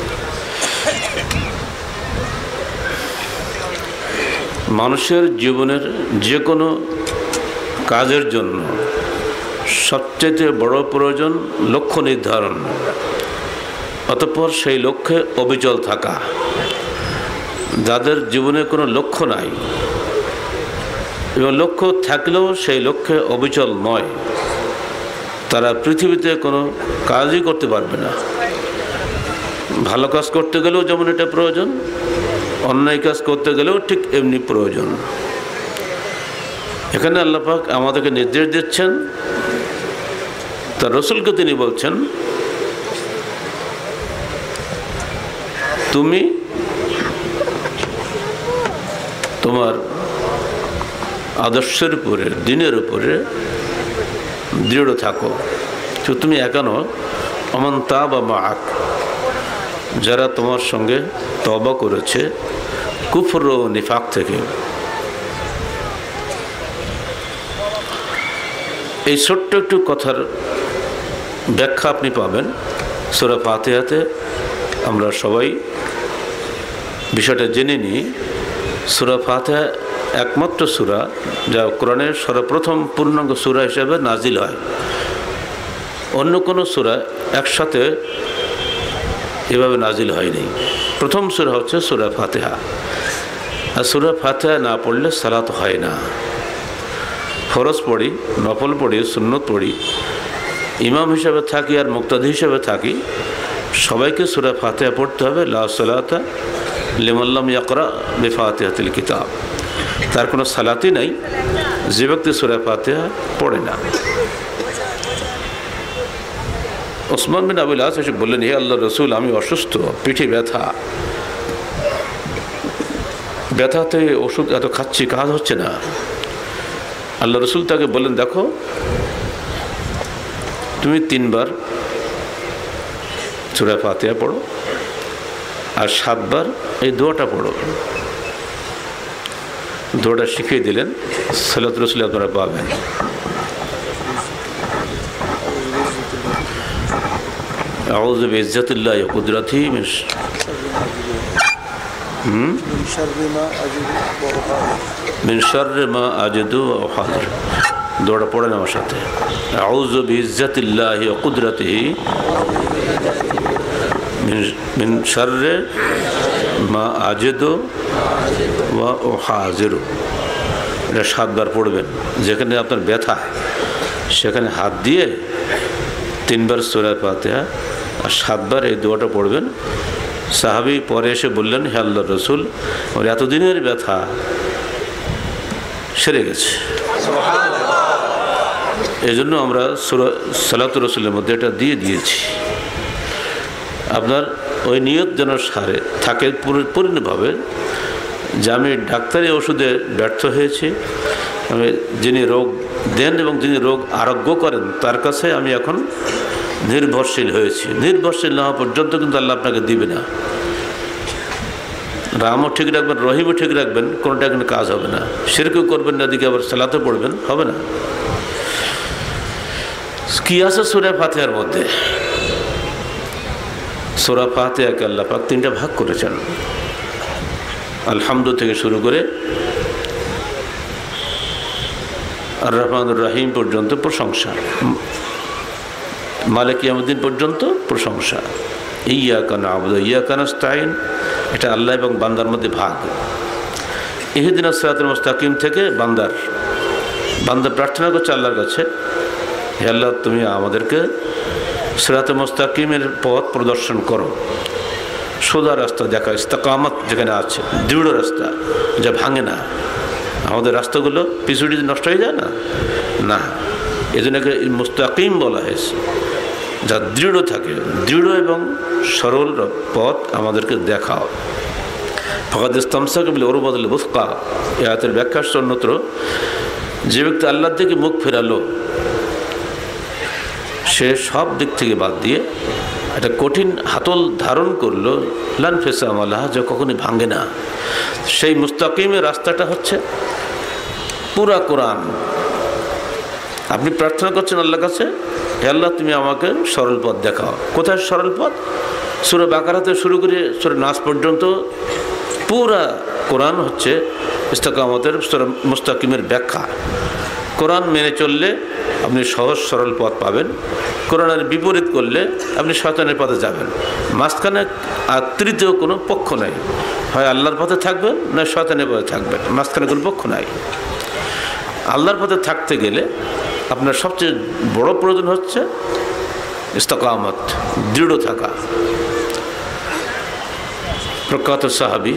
মানুষের জীবনের যে কোনো কাজের জন্য সবচেয়ে বড় প্রয়োজন লক্ষ্য নির্ধারণ, অতঃপর সেই লক্ষ্যে অবিচল থাকা। যাদের জীবনে কোনো লক্ষ্য নাই এবং লক্ষ্য থাকলেও সেই লক্ষ্যে অবিচল নয়, তারা পৃথিবীতে কোনো কাজই করতে পারবে না। ভালো কাজ করতে গেলেও যেমন এটা প্রয়োজন, অন্যায় কাজ করতে গেলেও ঠিক এমনি প্রয়োজন। এখানে আল্লাহ পাক আমাদেরকে নির্দেশ দিচ্ছেন, তার রসুলকে তিনি বলছেন, তুমি তোমার আদর্শের উপরে, দিনের উপরে দৃঢ় থাকো। তুমি একা নও, অমান তাবা মাআক, যারা তোমার সঙ্গে তওবা করেছে কুফর ও নিফাক থেকে। এই ছোট্ট একটু কথার ব্যাখ্যা আপনি পাবেন সূরা ফাতিহাতে। আমরা সবাই বিষয়টা জেনে নিই। সূরা ফাতিহা একমাত্র সূরা যা কোরআনের সর্বপ্রথম পূর্ণাঙ্গ সূরা হিসেবে নাজিল হয়। অন্য কোনো সূরা একসাথে এভাবে নাজিল হয়নি। প্রথম সূরা হচ্ছে সূরা ফাতিহা। আর সূরা ফাতিহা না পড়লে সালাত হয় না। ফরজ পড়ি, নফল পড়ি, সুন্নত পড়ি, ইমাম হিসাবে থাকি আর মুক্তাদি হিসাবে থাকি, সবাইকে সূরা ফাতিহা পড়তে হবে। লা সালাতা লিমান লাম ইয়াকরা বিফাতিহাতিল কিতাব। তার কোনো সালাতই নাই যে ব্যক্তি সূরা ফাতিহা পড়ে না। ওসমান বিন আবুল আস এসে বললেন, হে আল্লাহর রাসূল, আমি অসুস্থ, পিঠে ব্যথা, ব্যথাতে ওষুধ এত খাচ্ছি, কাজ হচ্ছে না। আল্লাহ রাসূল তাকে বললেন, দেখো তুমি 3 বার সূরা ফাতিহা পড়ো আর 7 বার এই দোয়াটা পড়ো। দোয়াটা শিখিয়ে দিলেন, সালাত রাসূল আপনারা পাবেন। আউযু বিইজ্জাতিল্লাহি ওয়া কুদরাতিহি মিন শাররি মা আজিদু ওয়া উহাযির। দোয়াটা পড়েন আমার সাথে। আউযু বিইজ্জাতিল্লাহি ওয়া কুদরাতিহি মিন শাররি মা আজিদু ওয়া উহাজিরু। এটা 7 বার পড়বেন। যেখানে আপনার ব্যথা সেখানে হাত দিয়ে 3 বার সূরা ফাতিহা আর 7 বার এই দোয়াটা পড়বেন। সাহাবী পরে এসে বললেন, হে আল্লাহর রাসূল, ওর এতদিনের ব্যথা সেরে গেছে। এই জন্য আমরা সালাতুর রাসূলের মধ্যে এটা দিয়ে দিয়েছি। আপনার ওই নিয়ত যেন সারে থাকে পরিপূর্ণভাবে যে আমি ডাক্তারি ওষুধে ব্যর্থ হয়েছি, আমি যিনি রোগ দেন এবং যিনি রোগ আরোগ্য করেন তার কাছে আমি এখন নির্ভরশীল হয়েছি। নির্ভরশীল না হওয়া পর্যন্ত কিন্তু আল্লাহ আপনাকে দিবে না। রামও ঠিক রাখবেন, রহিমও ঠিক রাখবেন, কোনোটা কিন্তু কাজ হবে না। শিরকও করবেন না, দিকে আবার সালাতে পড়বেন, হবে না। কি আছে সূরা ফাতিহার মধ্যে? সূরা ফাতিহাকে আল্লাহ পাক 3টা ভাগ করেছেন। আলহামদু থেকে শুরু করে আর রহমানুর রহিম পর্যন্ত প্রশংসা, মালিক ইয়াউমিদ্দিন পর্যন্ত প্রশংসা। ইয়্যাকা না'বুদু ওয়া ইয়্যাকা নাস্তাঈন, এটা আল্লাহ এবং বান্দার মধ্যে ভাগ। ইহদিনাস সিরাতাল মুস্তাকিম থেকে বান্দা প্রার্থনা করছে আল্লাহর কাছে, হে আল্লাহ তুমি আমাদেরকে সিরাতাল মুস্তাকিমের পথ প্রদর্শন করো, সোজা রাস্তা দেখা, ইস্তেকামত যেখানে আছে, দৃঢ় রাস্তা যা ভাঙে না। আমাদের রাস্তাগুলো পিছুটি নষ্ট হয়ে যায় না, না, এই জন্য মুস্তাকিম বলা হয়েছে, যা দৃঢ় থাকে, দৃঢ় এবং সরল পথ আমাদেরকে দেখাও। ফাকাদ ইসতামসাকা বিল উরওয়াতিল ওয়াসকা, এই আয়াতের ব্যাখ্যা অন্যত্র, যে ব্যক্তি আল্লাহর দিকে মুখ ফেরালো সে সব দিক থেকে বাদ দিয়ে একটা কঠিন হাতল ধারণ করলো, লান ফিসাম আলাহা, যা কখনই ভাঙে না। সেই মুস্তাকিমের রাস্তাটা হচ্ছে পুরা কোরআন। আপনি প্রার্থনা করছেন আল্লাহর কাছে, হে আল্লাহ তুমি আমাকে সরল পথ দেখাও। কোথায় সরল পথ? সূরা বাকারাতে শুরু করে সূরা নাস পর্যন্ত পুরা কোরআন হচ্ছে ইস্তেকামতের, সূরা মুস্তাকিমের ব্যাখ্যা। কোরআন মেনে চললে আপনি সহজ সরল পথ পাবেন, কোরআনের বিপরীত করলে আপনি শয়তানের পথে যাবেন। মাঝখানে আর তৃতীয় কোনো পক্ষ নাই, হয় আল্লাহর পথে থাকবেন না শয়তানের পথে থাকবেন, মাঝখানে কোনো পক্ষ নাই। আল্লাহর পথে থাকতে গেলে আপনার সবচেয়ে বড় প্রয়োজন হচ্ছে ইস্তেকামত, দৃঢ় থাকা। প্রখ্যাত সাহাবী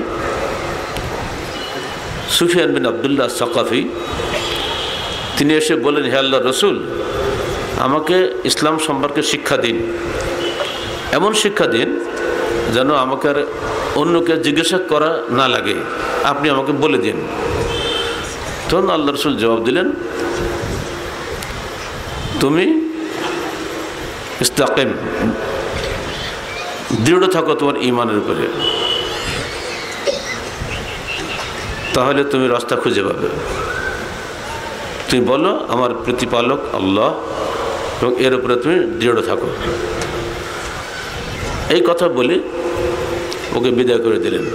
সুফিয়ান বিন আব্দুল্লাহ সাকাফি তিনি এসে বলেন, হে আল্লাহর রাসূল, আমাকে ইসলাম সম্পর্কে শিক্ষা দিন, এমন শিক্ষা দিন যেন আমাকে আর অন্যকে জিজ্ঞাসা করা না লাগে, আপনি আমাকে বলে দিন। তখন আল্লাহ রাসূল জবাব দিলেন, তুমি ইস্তাকিম, দৃঢ় থাকো তোমার ঈমানের উপরে, তাহলে তুমি রাস্তা খুঁজে পাবে। তুমি বলো আমার প্রতিপালক আল্লাহ, এবং এর উপরে তুমি দৃঢ় থাকো। এই কথা বলে ওকে বিদায় করে দিলেন।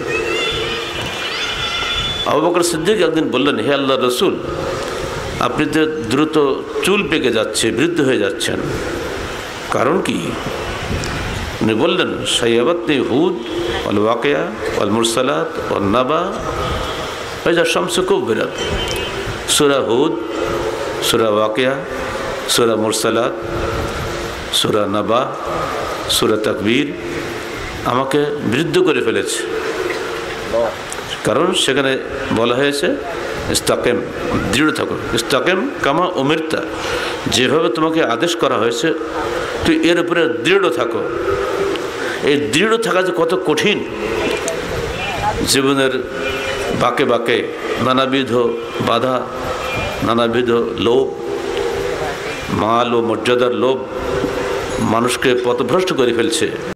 আবু বকর সিদ্দিক একদিন বললেন, হে আল্লাহর রাসূল, আপনি তো দ্রুত চুল পেকে যাচ্ছে, বৃদ্ধ হয়ে যাচ্ছেন, কারণ কি? উনি বললেন, শাইয়াবাতনি হুদ ওয়াল ওয়াকিয়া ওয়াল মুরসালাত ওয়ান নাবা ওয়াইযা শামসু কুবিরাত। সূরা হুদ, সূরা ওয়াকিয়া, সূরা মুরসালাত, সূরা নাবা, সূরা তাকবীর আমাকে বৃদ্ধ করে ফেলেছে, কারণ সেখানে বলা হয়েছে ইস্তাকিম, দৃঢ় থাকো। ইস্তাকিম কামা উমিরতা, যেভাবে তোমাকে আদেশ করা হয়েছে তুই এর উপরে দৃঢ় থাকো। এই দৃঢ় থাকা যে কত কঠিন, জীবনের বাঁকে বাঁকে নানাবিধ বাধা, নানাবিধ লোভ, মাল ও মর্যাদার লোভ মানুষকে পথভ্রষ্ট করে ফেলছে।